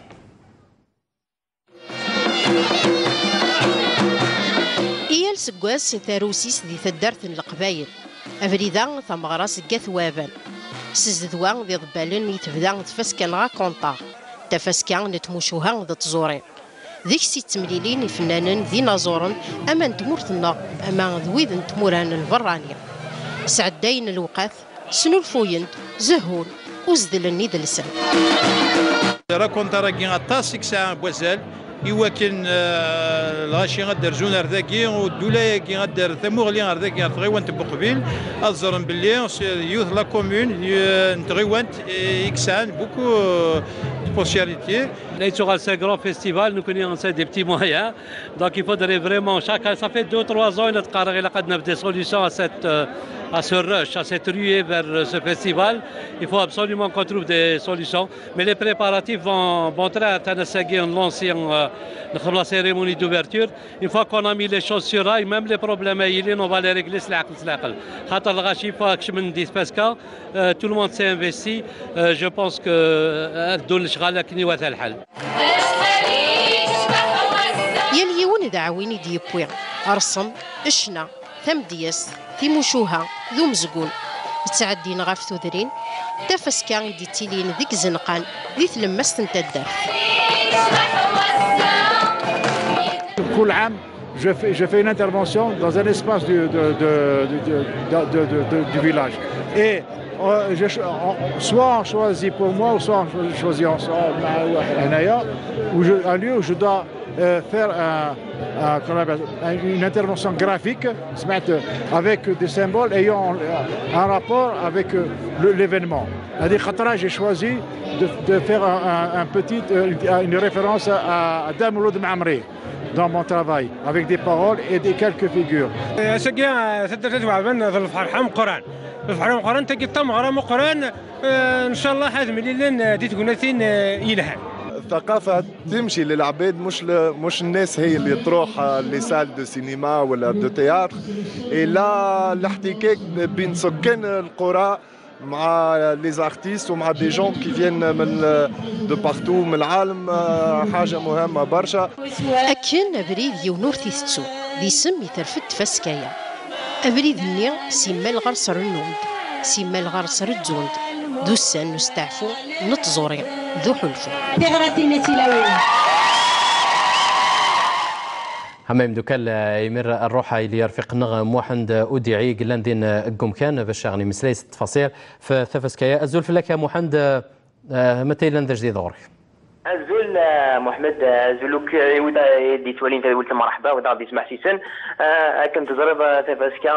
إيال سقواس ثاروسيس ذي ثدرت القبايل أفريدا ثمغراس كاثوابان سزدوان ذي ضبالن يتبدا تفسكان غا كونطا تفسكان نتموشوها ذا تزورين ذيك سي تمليلين فنانين ديناصورا اما تمورتنا اما ذويذ تموران البرانيه سعدين الوقاث سنو الفويند زهول وزدل النيد لسان راكم تراكي غطاسك ساعه بوزال يمكن الغاشي غدير جون رداكي والدوله كي غدير ثموغ اللي غرداكي تغيوان تبو قبيل الزرن باللي يوث لا كومون تغيوان يكسان بوكو potentialité. Nature c'est un grand festival, nous connaissons des petits moyens, donc il faudrait vraiment chacun, ça fait deux ou trois ans notre carrière a des solutions à cette à ce rush, à cette ruée vers ce festival. Il faut absolument qu'on trouve des solutions, mais les préparatifs vont bon train à lancer la cérémonie d'ouverture. Une fois qu'on a mis les choses sur rail, même les problèmes on va les régler سلاقل سلاقل. خاطر الغاشي فاكش من دي باسكا tout le monde s'est investi. Je pense que الدول شغاله كني وثا الحل. يليون دعويني دي بوين ارسم اشنا ثم دياس تيموشوها ذو مزقون تعدين غاف ثودرين تفس كان دي تيلين ذيك زنقان ذي تلمست انت الدار. كل عام je fais, je fais une intervention dans un espace du, de, de, de, de, de, de, du village et euh, je, on, soit on choisit pour moi ou soit on choisit ensemble un lieu où je dois euh, faire un, un, une intervention graphique avec des symboles ayant un rapport avec l'événement. J'ai choisi de, de faire un, un, un petit, une référence à, à Dame Mouloud Mamri dans mon travail, avec des paroles et des quelques figures. الفحرام قران تقيت مغرام قران ان شاء الله هذا مليلين دي تكونتين يلها الثقافة تمشي للعباد مش ل... مش الناس هي اللي تروح لسال دو سينما ولا دو تياتر إلا الاحتكاك بين سكان القرى مع لي زارتيست ومع دي جون كي فين من دو بارتو من العالم حاجة مهمة برشا. أكن أبريد يونور تيستو دي سمي ترفد فسكايا أبريد النير سيما الغرسر النوند سيما الغرسر الزوند ذو السن نستعفو نتزوري ذو حلفو همام دوكال يمر الروحة اللي يرفق نغم واحد أوديعي قلان دين قم كان باش يعني مسليس التفاصيل في ثفسكايا أزول في لك محمد متى لن جديد دورك الزول محمد زولوك دي تولين تقول مرحبا ودا غادي يسمع سيسن كنت تجرب تفاسكا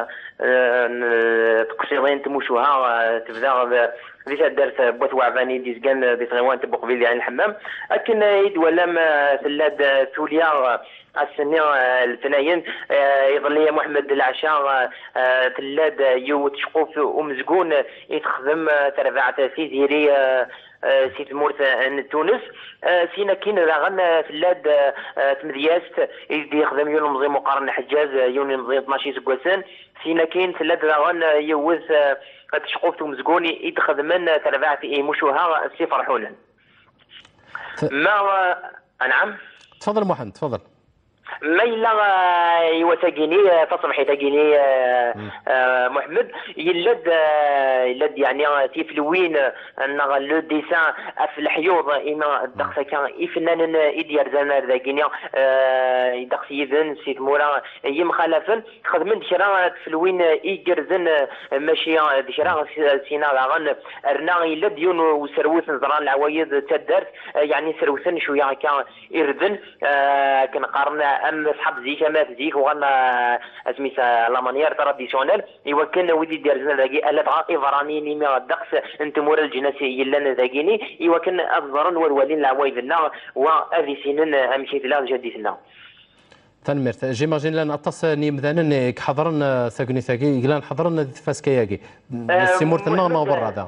تقشيرين تموشوها تبدا ذي درت بوت وعفاني دي زكان دي تغيوان تبو قبيل يعني الحمام لكن يدولم ثلاد ثوليا السنة الثنايين يظل محمد العشاء ثلاد يوت شقوف ومزقون يتخدم تربعة سيزيري سيت مورث تونس سينا كين راغن فلاد تمدياست يخدم يون مزي مقارن حجاز يون مزي اثناش سكواسان سينا كين فلاد راغن يوز تشقوف ومزقون يتخدمن تربعة مشوها سي فرحونا ما نعم تفضل محمد تفضل ما إلا يوثقيني تصرح يتقيني محمد يلد يلد يعني تيفلوين أن لو ديسان في الحيوض إما الدقسة كان إفنان إديار زانا ذاكيني دقس يذن سيد مورا يم خلفن خدمن دشرا تفلوين إيجرزن ماشي دشرا سينا غان أرنا يلد يون وسروث نظران العوايد تدرت يعني سروثن شوية كان إردن كنقارن ام صحاب زيك مات زيك وغنا اسميتها لا مانيير تراديسيونيل يوكلن ودي ديال زنا ذاكي الا بغا ايفراني نيمي الدقس انت مورا الجناسي لنا ذاكيني يوكلن افضرن والوالين العوايدنا وهذه سنين امشي لا جديتنا تنمرت جيماجين لان اتصني مثلا حضرنا ثاقني ثاقي قلان حضرنا فاسكياكي سيمورتنا ما برا هذا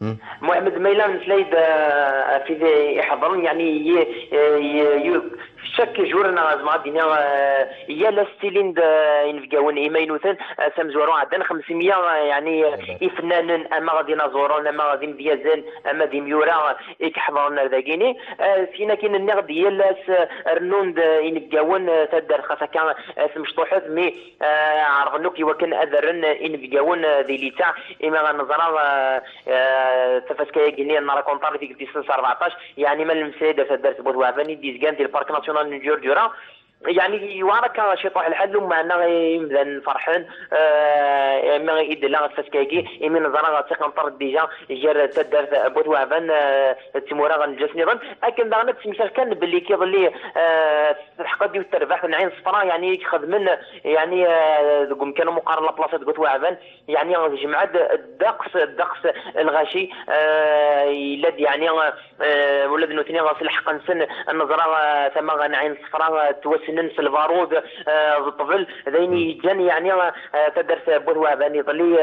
محمد ميلان سليد في يحضرن يعني شك جورنا زعما دينا يا لا ستيلين ينفقاون ايمينوثن سامزورو عندنا خمسمية يعني فنان اما غادي نزورون اما غادي مديازن اما دي ميورا يكحضرنا ذاكيني فينا كاين النغ ديال رنوند ينفقاون تدار خاصة كان مشطوحات مي عرفنو كي وكان اذرن ينفقاون ذي ليتا اما غنزرا تفاسكايا كيني نرا كونطار في ديسنس أربعطاش يعني من المساعدة تدار تبوت وعفاني ديزكان ديال البارك ناسيونال نيجور جورا يعني يوارك شي طوح الحل معنا يمدن فرحان آه ما يد لا فاسكاكي يمين نظرا غاتيق نطر ديجا جار تدار بوت وعفان تيمورا غنجسني ظن لكن داغنا تمثال كان باللي كيظلي آه الحق ديال الترباح من عين صفراء يعني خدمن يعني آه كانوا مقارنه بلاصه بوت وعفان يعني جمعت الدقس الدقس الغاشي آه يلاد يعني آه ولاد نوتني غاسل الحق نسن النظره ثم غنعين صفراء توسن ننسى البارود الطفل ذيني جان يعني تدرس بوه باني ضلي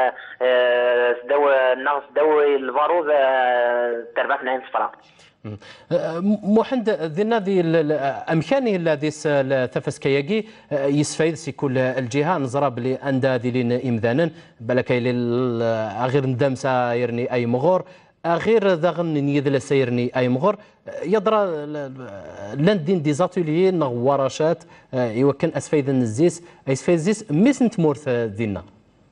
دو الناس دو البارود تربح نعين صفراء محمد ذينا ذي امكانه الذي تفس كياجي يسفيد سي كل الجهه نزرا بلي اندا ذيلين امذانا بلكاي غير ندم سايرني اي مغور غير ذاغن نيذل سيرني اي مغور يضرا لندين دي زاتوليي نغوراشات يوكن اسفيد النزيس اسفيد الزيس ميس نتمورث دينا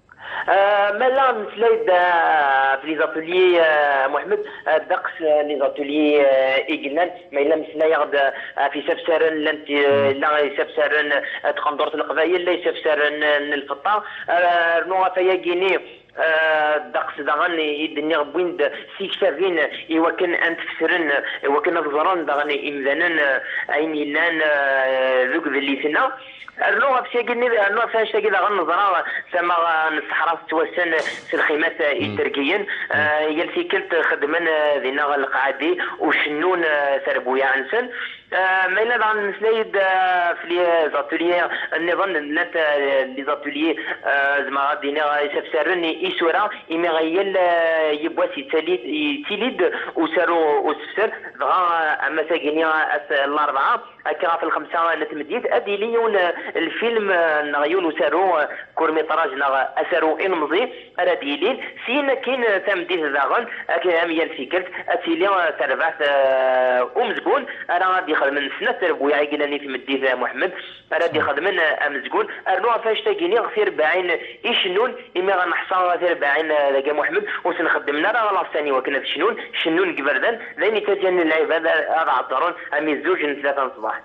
مالا نسلايد في لي زاتوليي محمد دقس لي زاتوليي ايجلان ما الا مسلا يغد في سفسارن لانت لا يسفسارن تخندورت القبايل لا يسفسارن الفطا نوغا فيا كيني الدقس داغن يدني بويند سيكسافين يوكن ان تفسرن يوكن الزران داغن امذانن عيني لان ذوك اللي سنا النوع في شيء النوع في شيء كذا غن نظرة سما الصحراء توسن في الخيمات التركيين يلتي كنت خدمن ذينا القعادي وشنون سربويا عنسن ما إلا عن سلايد في لي زاتوليي النظام لات لي زاتوليي زعما دينا يسفسرن يسورا إما غيل يبوا سيتليد يتليد وسارو وسفسر دغا أما ساكينيا الأربعة هكا في الخمسة نتمديد أدي ليون الفيلم نغيون وسارو كورميطراج نغ أسارو إنمضي أرادي ليل سين كاين تمديد داغن أكي أميال فيكرت أتيلي تربعت أمزقون أنا غادي من سنة تربويا عيقلاني في مديث محمد أرادي خدمن أمزقون أرنوها فاش تاقيني غثير باعين يشنون إما غنحصى غثير باعين لقى محمد وسنخدمنا راه غلاف ثاني وكنا شنون شنون قبردان ذيني تجن العباد هذا عطرون أمي الزوج ثلاثة صباح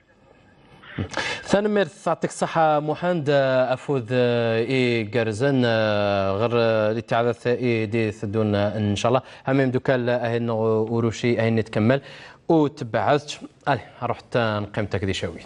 ثاني مير تعطيك الصحة محمد أفوذ إي جارزن غير لتعدث إي دي ثدون إن شاء الله هميم دوكال أهين وروشي أهين نتكمل وتبعت ألي رحت نقيمتك دي شاوي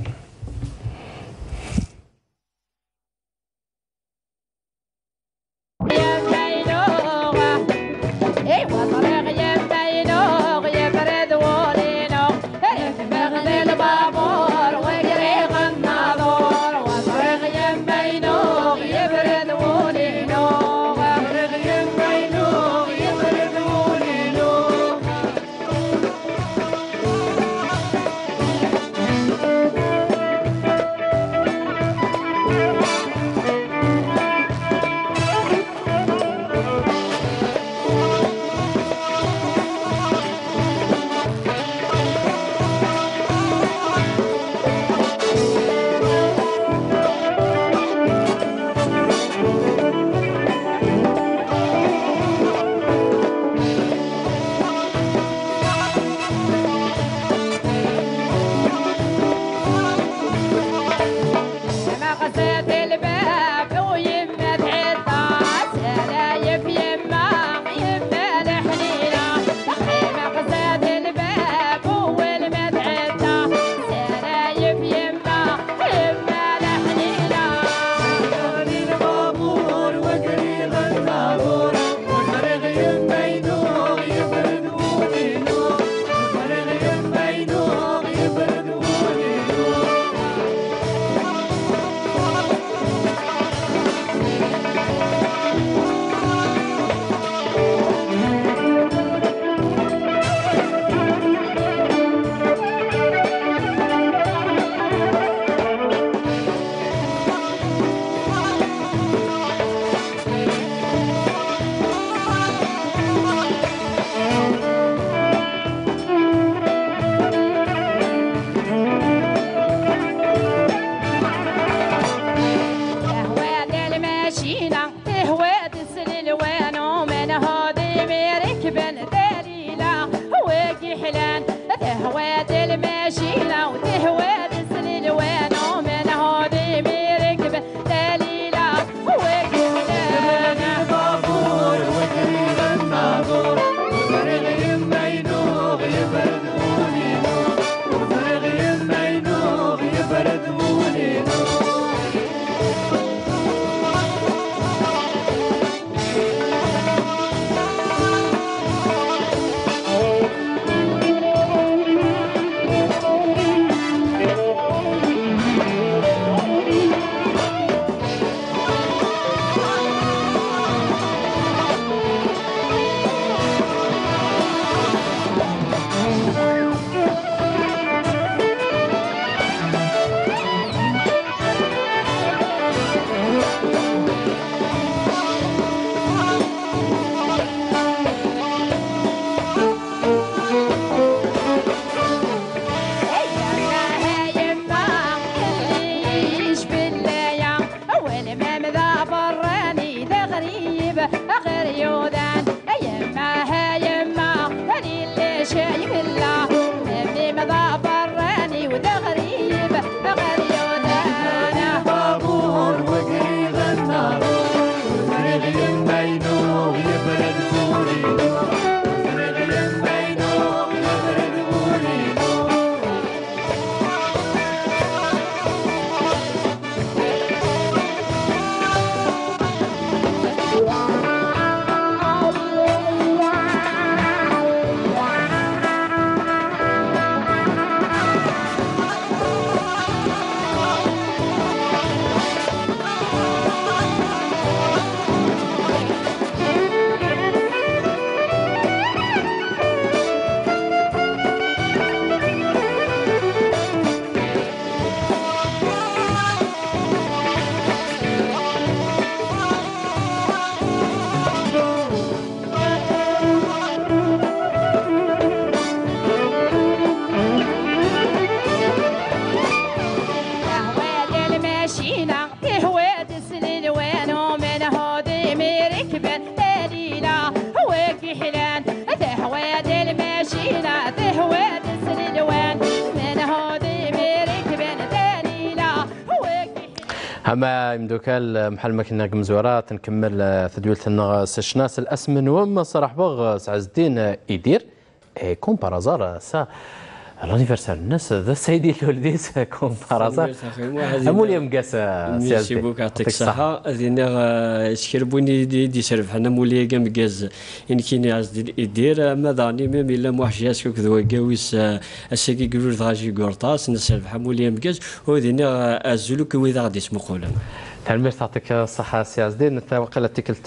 اما يمدوكال محل ما كنا مزورات نكمل تدويلتنا سشناس الاسمن وما صراح بغ سعز الدين يدير كون بارازار سا الانيفرسال الناس ذا سيدي الولديس كون بارازار امولي مقاس ميرسي بوك يعطيك الصحة هذينا شكربوني دي دي سرف حنا مولي مقاز ان كيني عز يدير ماذا ني ميم الا موحجاس كوك ذو كاويس اساكي قرور غاجي قرطاس نسرف حمولي مقاز وهذينا ازولو كوي ذا غادي اسمو قولنا تنمير تعطيك الصحة سي عز الدين انت وقيلا تيكلت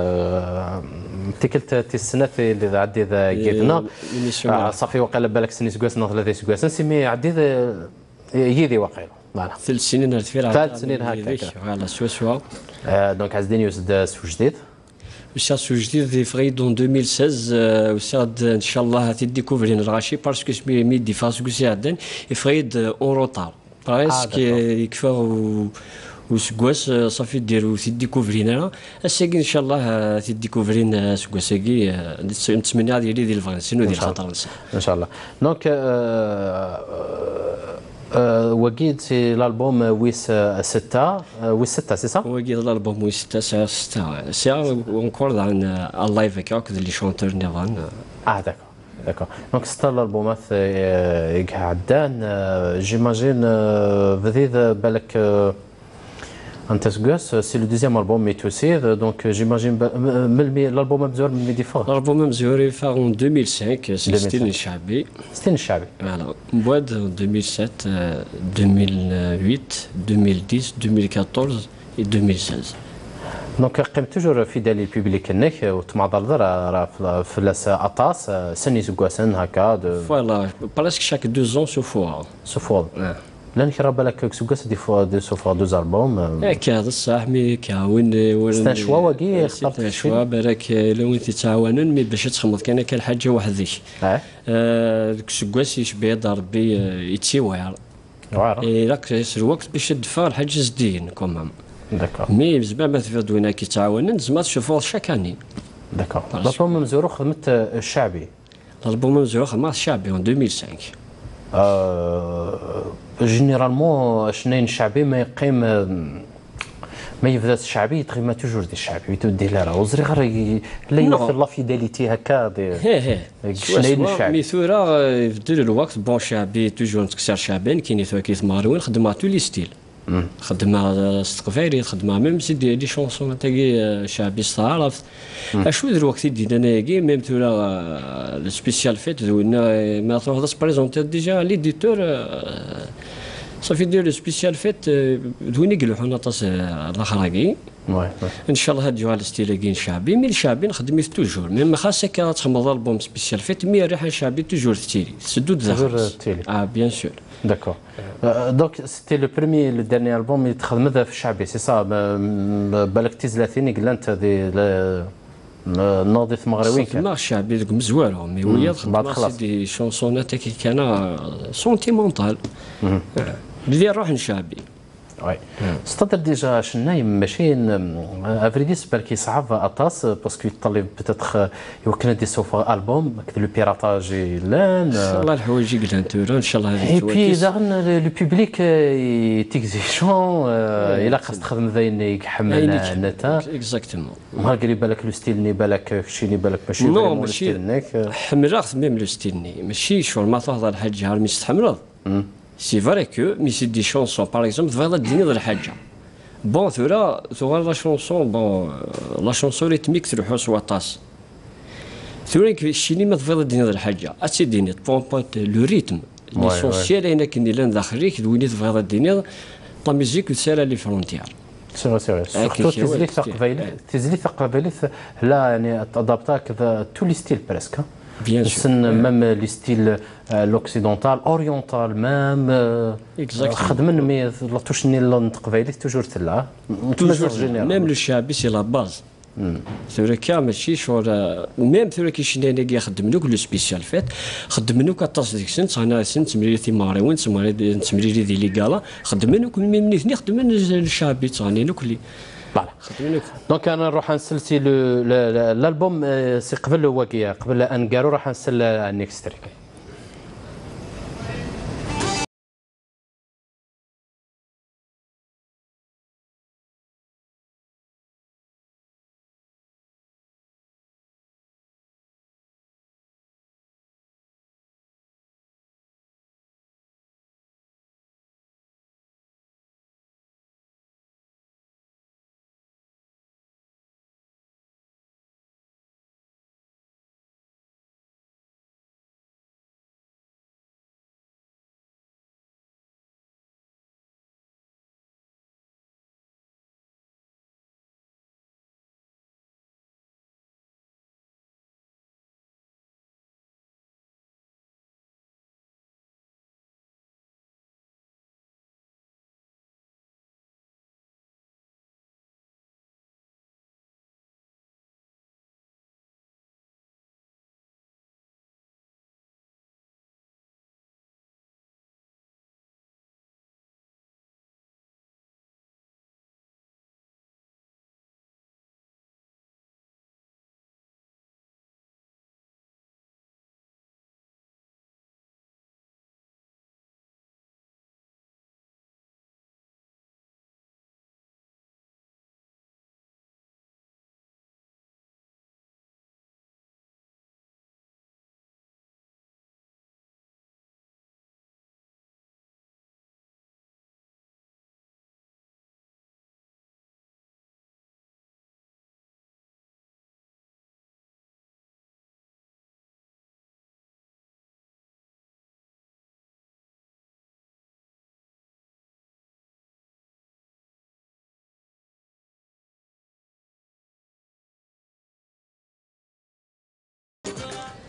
تيكلت تي السنة اللي عدي ذا قيدنا صافي وقيلا بالك سني سكواسنا ثلاثة سكواسن سيمي عدي ذا يدي وقيلا فوالا ثلاث سنين الفيرا ثلاث سنين هكا فوالا سوا سوا دونك عز الدين يوسد سو جديد وسا سو جديد في فغي دون ألفين وستة عشر وسا ان شاء الله تيديكوفرين الغاشي باسكو سمي ميدي فاسكو سي عدن فغيد اون روطار بريسك يكفى وسكواس صافي ديرو تيديكوفرينا الساكي ان شاء الله تيديكوفرين سكواساكي نتمنى هذه ديال الفرنسيين وديال الخطرنسا ان شاء الله دونك وكيد سي الالبوم ويس ستة ويس ستة سي صح وكيد الالبوم ويس ستة سي ستة سي اونكور عن اللايف هكاك لي شونتور نيفان اه داكور داكور دونك ستة الالبومات عدان جيماجين فذيذ بالك Antes c'est le deuxième album mais aussi donc j'imagine l'album مزور من ميدي فور الالبوم مزور فار en ألفين وخمسة ستين الشعبي ستين الشعبي فوالا بعد ألفين وسبعة ألفين وثمانية ألفين وعشرة ألفين وأحد عشر et ألفين وستة عشر دونك قيم توجور فيدالي البوبليك انك وتمعضل راه في لاس اطاس سني سكواسن هكا فوالا بريسك شاك دو زون سو فوا سو فوا لان كي راه بالك سكواس دي فوا دي سو فوا دوز البوم ياك هذا الصح مي كاون وين شوا واكي اخترت شوا بالك لو انت تعاونون مي باش تخمض كان كان حاجه وحدك اه ديك سكواس يشبه ربي يتسيوار واعر راك الوقت باش تدفع الحاجه جديين كومام داكور مي زعما ما تفدونا كي تعاونن زعما تشوفوا شاكاني داكور الالبوم مزورو خدمت الشعبي الالبوم مزورو خدمت الشعبي en ألفين وخمسة آه جينيرالمون شنين الشعبي ما يقيم ما يبدا الشعبي تقيم توجور دي الشعبي تودي لا راه وزري غير لا يوفر لا فيداليتي هكا دي هي هي شنين الشعبي مي ثورة يبدل الوقت بون شعبي توجور تكسر شعبين كاين ثوا كيثمارون خدمها تو لي ستيل خدمها استقفايري خدمها ميم سيدي لي شونسون تاعي شعبي استعرفت اشو ذا الوقت دينا ناقي ميم ثورة سبيسيال فيت دوينا ما تروح بريزونتي ديجا ليديتور صافي ندير لو سبيسيال فيت دويني قلوحو نطاس الاخراكي ان شاء الله هاديو على ستيلاكين شعبي مي الشعبي نخدم توجور ميم خاصك تخمض البوم سبيسيال فيت مي ريحه شعبي توجور تيلي سدو داخل اه بيان سور داكور دونك سيتي لو بريمي لو ديرني البوم اللي تخدم في الشعبي سي صا بالك تيزلاتيني قلا انت ناضي مغربي كان ما الشعبي ذوك مزوالو مي ويا خدمت دي شونسونات كي كان سونتيمونتال بدي نروح نشعبي وي ستادر ديجا شناي ماشي افريديس بالك صعب اطاس باسكو يطلب بتاتخ يمكن دي سوفا البوم لو بيراتاج لان ان شاء الله الحوايج يقلان تورا ان شاء الله هذه اي بي داغن لو بوبليك تيكزيشون الا خاص تخدم ذاين يحمل نتا اكزاكتومون مالغري بالك لو ستيل ني بالك شيني بالك ماشي نو ماشي حمرات ميم لو ستيل ني ماشي شغل ما تهضر الحاجه مي تستحمرض سي فري كو مي سي دي شونسون باغ اكزومبل تبغي تديني غير الحاجه بون ثورا ثورا لا شونسون بون لا شونسون ريتميك تروحو سواطاس ثورا كيشيني ما تبغي تديني غير الحاجه اتسي ديني بون بون لو ريتم ليسونسيال هنا كني لان داخليك دويني تبغي تديني لا ميوزيك سالا لي فرونتيير سي سي سورتو تزليت قبايلي تزليت قبايلي لا يعني ادابتاك تو لي ستيل بريسك بيان سور ميم لي ستيل لوكسيدونتال اورينتال ميم خدمن مي لا توشني للقبايلي توجور تلا توجور ميم لو شعبي سي لا باز ثورا كا ماشي شغل ميم ثورا كيشني انا كي خدم لوك لو سبيسيال فيت خدم لوك اطاس ديك سنت انا سنت تمريرتي ماريون تمريري دي ليغالا خدم لوك ميم نيتني خدم الشعبي تاني لوك لي فوالا دونك انا نروح نسلسي الالبوم سي قبل واقيا قبل انكارو راح نسل النيكستريك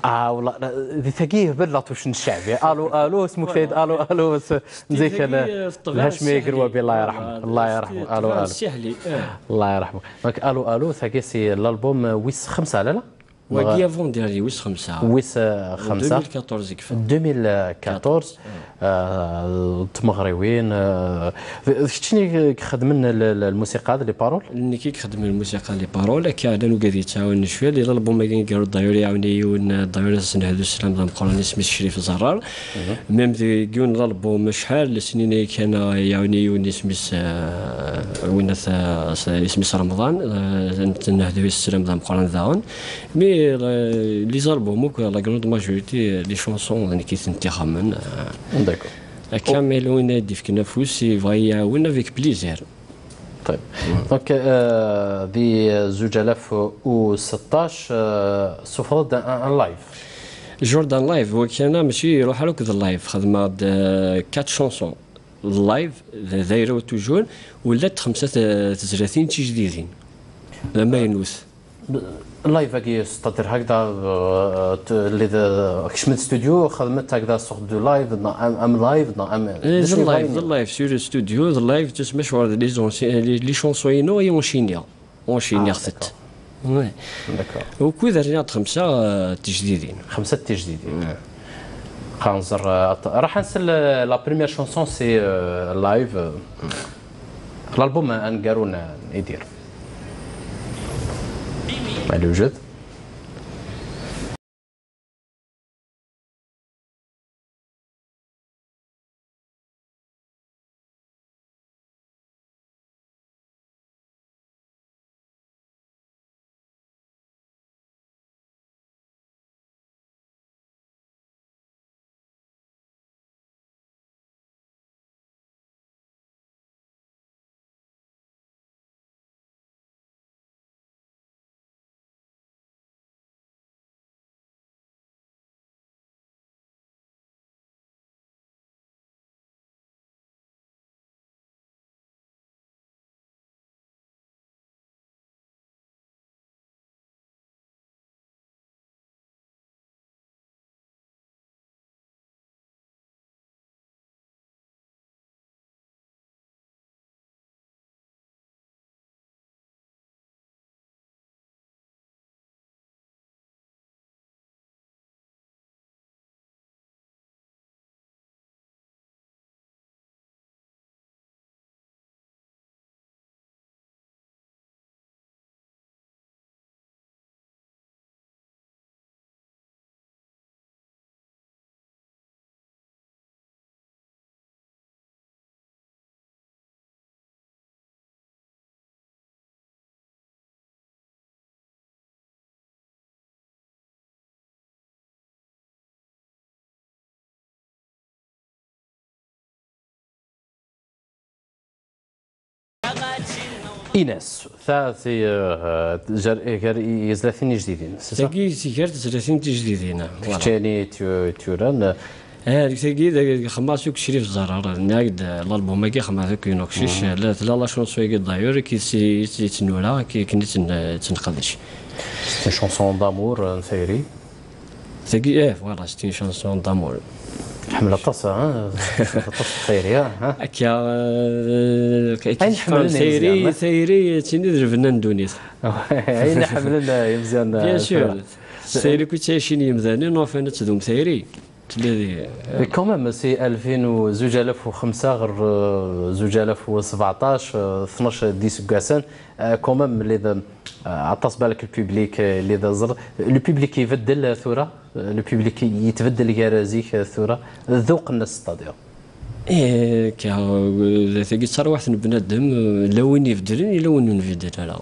اه والله ذي ثقيه بلط وش الشعبي الو الو اسمك سيد الو الو نزيك الهاشمي قروبي الله يرحمه الله يرحمه الو الو الله يرحمه دونك الو الو ثقي سي الالبوم ويس خمسه لا لا وكي افون ديالي ويس خمسه ويس خمسه ألفين وأربعطاش كيف ألفين وأربعطاش تمغريوين شتيني خدمنا الموسيقى هذا لي بارول اللي كي خدم الموسيقى لي بارول كاع وقادي تعاون شويه اللي الالبوم ما كاين كاع الضيور يعاوني الضيور نهدو السلام ضم قراني سميت الشريف الزرار ميم كيون الالبوم شحال سنين كان يعاوني وني سميت وين سميت رمضان نهدو السلام ضم قران ذاون مي لي زالبوم لا كروند ماجوريتي لي شونسون اللي كيتنتخب من داكور كامل وين يدي في كنافوس يبغي يعاون افيك بليزير. طيب دونك ذي زوج آلاف وستطاش سوفر ان لايف جوردان لايف هو كان ماشي يروح لك ذا لايف خدمه كات شونسون اللايف دايره توجور ولات خمسه وثلاثين تي جديدين ما ينوث اللايف هكي ستادير هكذا اللي كشمت ستوديو خدمت هكذا سوغ دو لايف ام لايف ام ذا لايف ذا لايف سور ستوديو ذا لايف تسمى شوار لي لي شونسوينو اي اونشينيا اونشينيا خدت وي داكور وكو درنا خمسه تجديدين خمسه تجديدين خنزر راح نسال لا بريمير شونسون سي لايف الالبوم انقارون يدير ما يوجد ايناس ثلاثي جر يزلثين جديدين تاكي سيكار ثلاثين جديدين ثاني توران اه تاكي خماسوك شريف الزرار ناقد الالبوم كي خماسوك ينوكشيش لا لا لا شونسو كي دايور كي سي تنولا كي كنت تنقدش سي شونسون دامور نسيري تاكي اه فوالا سي شونسون دامور حمل الطاس ها الطاس خيريه ها هكا كيفهم سيري سيري تيني الفنان دونيس اين حملنا يا مزيان بيان سور سيري كنت عايشين يمزاني نوفينا تدوم سيري تلادي كومام سي ألفين وزوج آلاف وخمسة غير زوج آلاف وسبعطاش اثناش ديس كاسان كومام اللي عطاس بالك البوبليك اللي زر لو بوبليك يبدل ثوره لو بوبليك يتبدل كرازيك ثوره ذوق الناس ستاديو ايه كا ثقي صار واحد بنادم لون يفدلني لون نفدل لا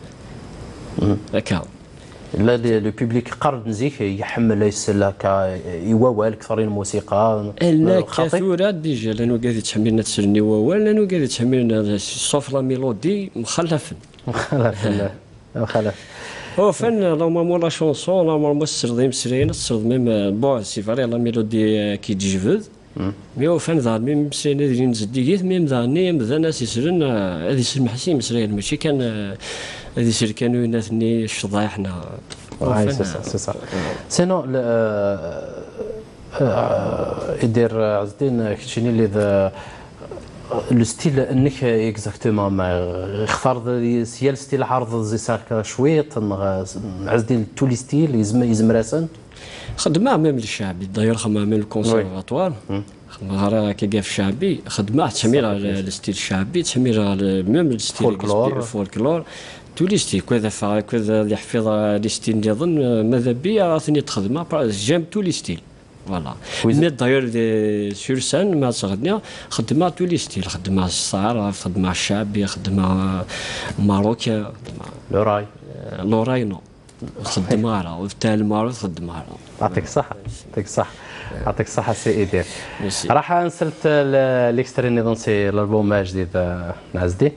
هكا لا لو بوبليك قرب نزيك يحمل يسلا كا يوال كثر الموسيقى لا كثوره ديجا لانه قاعد يتحملنا تسرني ووال لانه قاعد يتحملنا صوف لا ميلودي مخلف مخلف مخلف هو فن نورمالمون لا شونسون نورمالمون السرديم سرينا السرد ميم بون سي فري لا ميلودي كي تجي جفد مي هو فن ظهر ميم سرينا ديال نزديكيت ميم ظهرني مذا ناس يسرن هذه سلم حسين مسرين ماشي كان هذه سير كانوا ناثني الشضايحنا اي سي سا سي سا سينو يدير عز الدين كتشيني اللي ذا لو ستيل انك اكزاكتومون ما اختار سيال ستيل عرض زي ساك شويط عز الدين تو لي ستيل يزم يزمراسن خدمه ميم الشعبي داير خدمه ميم الكونسيرفاتوار خدمه كي في الشعبي خدمه تسمير على الستيل الشعبي تسمير على ميم الستيل الفولكلور تو لي ستيل كذا فا كذا اللي يحفظ لي ستيل اللي يظن ماذا بيا ثاني تخدمه جيم تو لي ستيل فوالا مي داير سور سان ما صغدنا خدمه تو لي ستيل خدمه الصعر خدمه الشعبي خدمه ماروكا لوراي لوراي نو خدمه راه وفتح المعروض خدمه راه يعطيك الصحه يعطيك الصحه يعطيك الصحه سي ايدير راح نسلت ليكستري نظام سي الالبوم جديد عز الدين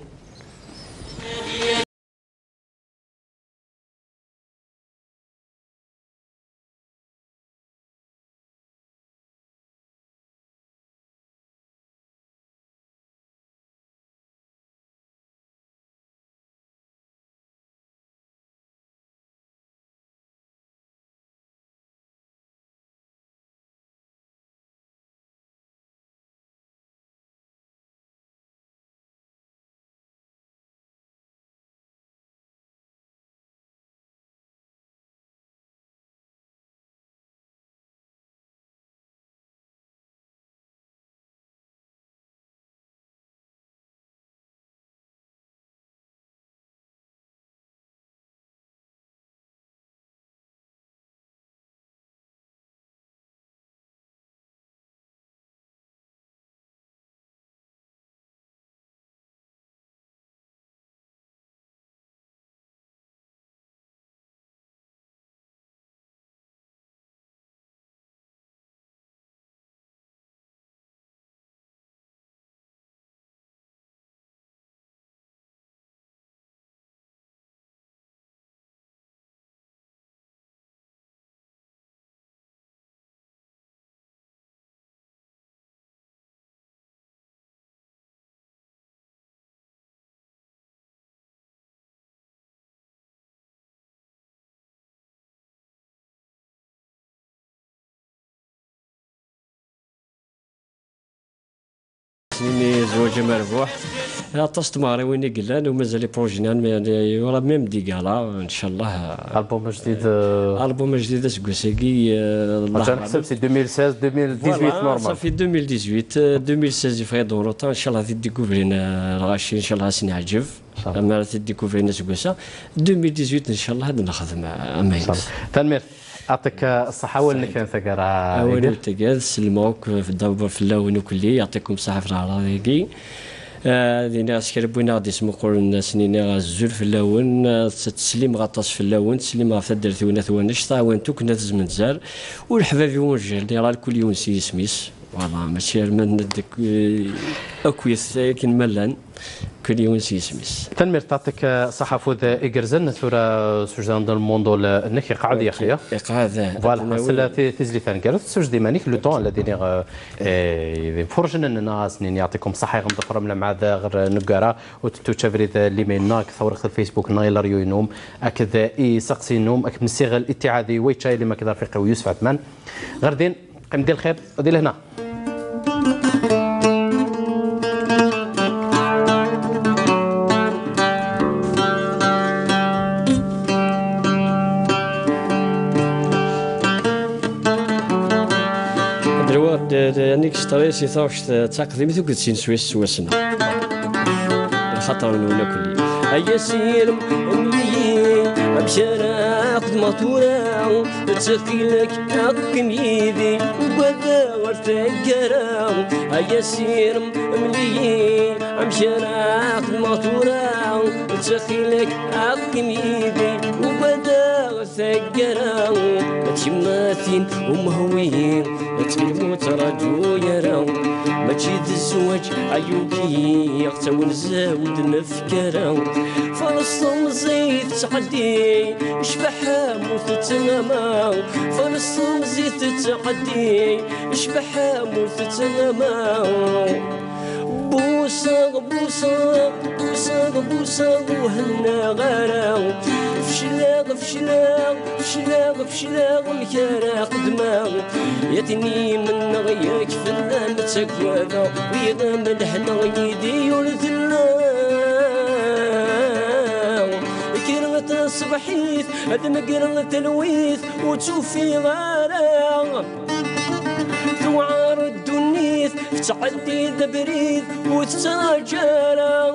سنيني زوجة مربوح عطست ماري وين قلان ومازال بروجينال ولا ميم ديكالا ان شاء الله البوم جديد البوم جديد اسكوساكي الله نحسب سي ألفين وستة عشر ألفين وثمانية عشر نورمال صافي ألفين وثمانية عشر ألفين وستة يفري دورتا ان شاء الله تديكوفرين الغاشي ان شاء الله سنعجب اما تديكوفرين اسكوسا ألفين وثمانية عشر ان شاء الله هذا نخدم اما تنمير يعطيك الصحة أول كان ثقرة أول تقال سلموك في الدور في اللون وكلي يعطيكم الصحة في العراضيكي دينا عسكر بوينا غادي يسمو قول سنينا الزول في اللون تسليم غطاس في اللون تسليم غا فدر ثونا ثوانش طاوانتو كنا تزمن زار والحباب يونجل اللي راه الكل يونسي سميس فوالا ماشي من داك اكويس كاين ملان كل يونسي سميس تنمير تعطيك صحة فوذ إجرزن ثورة سجدان دون الموندو النكي قاعد يا أخي قاعد فوالا سلا تزلي ثاني كارث سجد ديمانيك لو طون الذي فرجنا الناس نين يعطيكم صحة يغم ضفر من مع ذا غير نقرا وتتشافري ذا اللي ميناك ثورة الفيسبوك نايلر يوينوم أكذا إي سقسي نوم أك من الصيغة الاتعادي ويتشاي اللي ما كذا رفيقي ويوسف عثمان غير دين قم ديال الخير ودي لهنا يعني كشطريسي ثوش تقديم ثوك تسين سويس سواسنا الخطر من ولا كلي هيا سير ملي بشارع قدما تورا تسقيلك أقم يدي وبدا ورتكرا هيا سير ملي بشارع قدما تورا تسقيلك أقم يدي وبدا ورتكرا تشماتين ومهوين تكلموا تراجو يراو ما تشيد الزواج عيوكي يقتون زاود نفكراو فلسطين زيت تعدي شبحها موت تناماو فلسطين زيت تعدي شبحها موت تناماو بوصة بوصة بوصة بوصة وهنا غراو فشلاغ فشلاغ فشلاغ فشلاغ مكارا قدماغ يتني من غياك فلان تكواذا ويغام الحنا غيدي ولثلاغ كرغت الصبحيث هذا مقرغت الويث وتشوفي غراو توعار الدنيث تعدي دبريد وتتراجع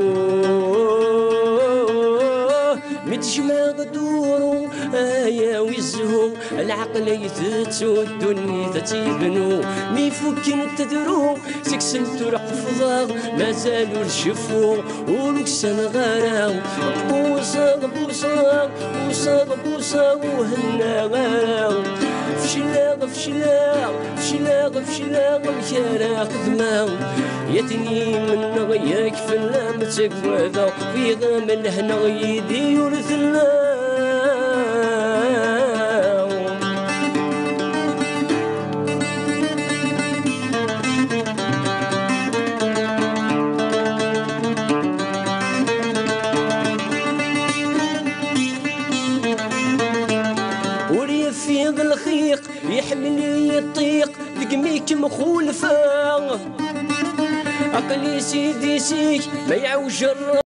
متجمع غدورو آيا ويزهو العقل يثتو الدنيا تتيبنو مي فكن تدرو سكسنتو رقفضاغ مازالو الشفو ولكسن غراو بوصا بوصا بوصا بوصا وهنا غراو فشلاغ فشلاغ فشلاغ فشلاغ مكارا قدماو يتني من غياك فلا متكواذا في غام الهنا غيدي ورثلاو وريفيض الخيق يحملني يطيق دقميك مخولفة عقلي سيدي سيك ما يعوج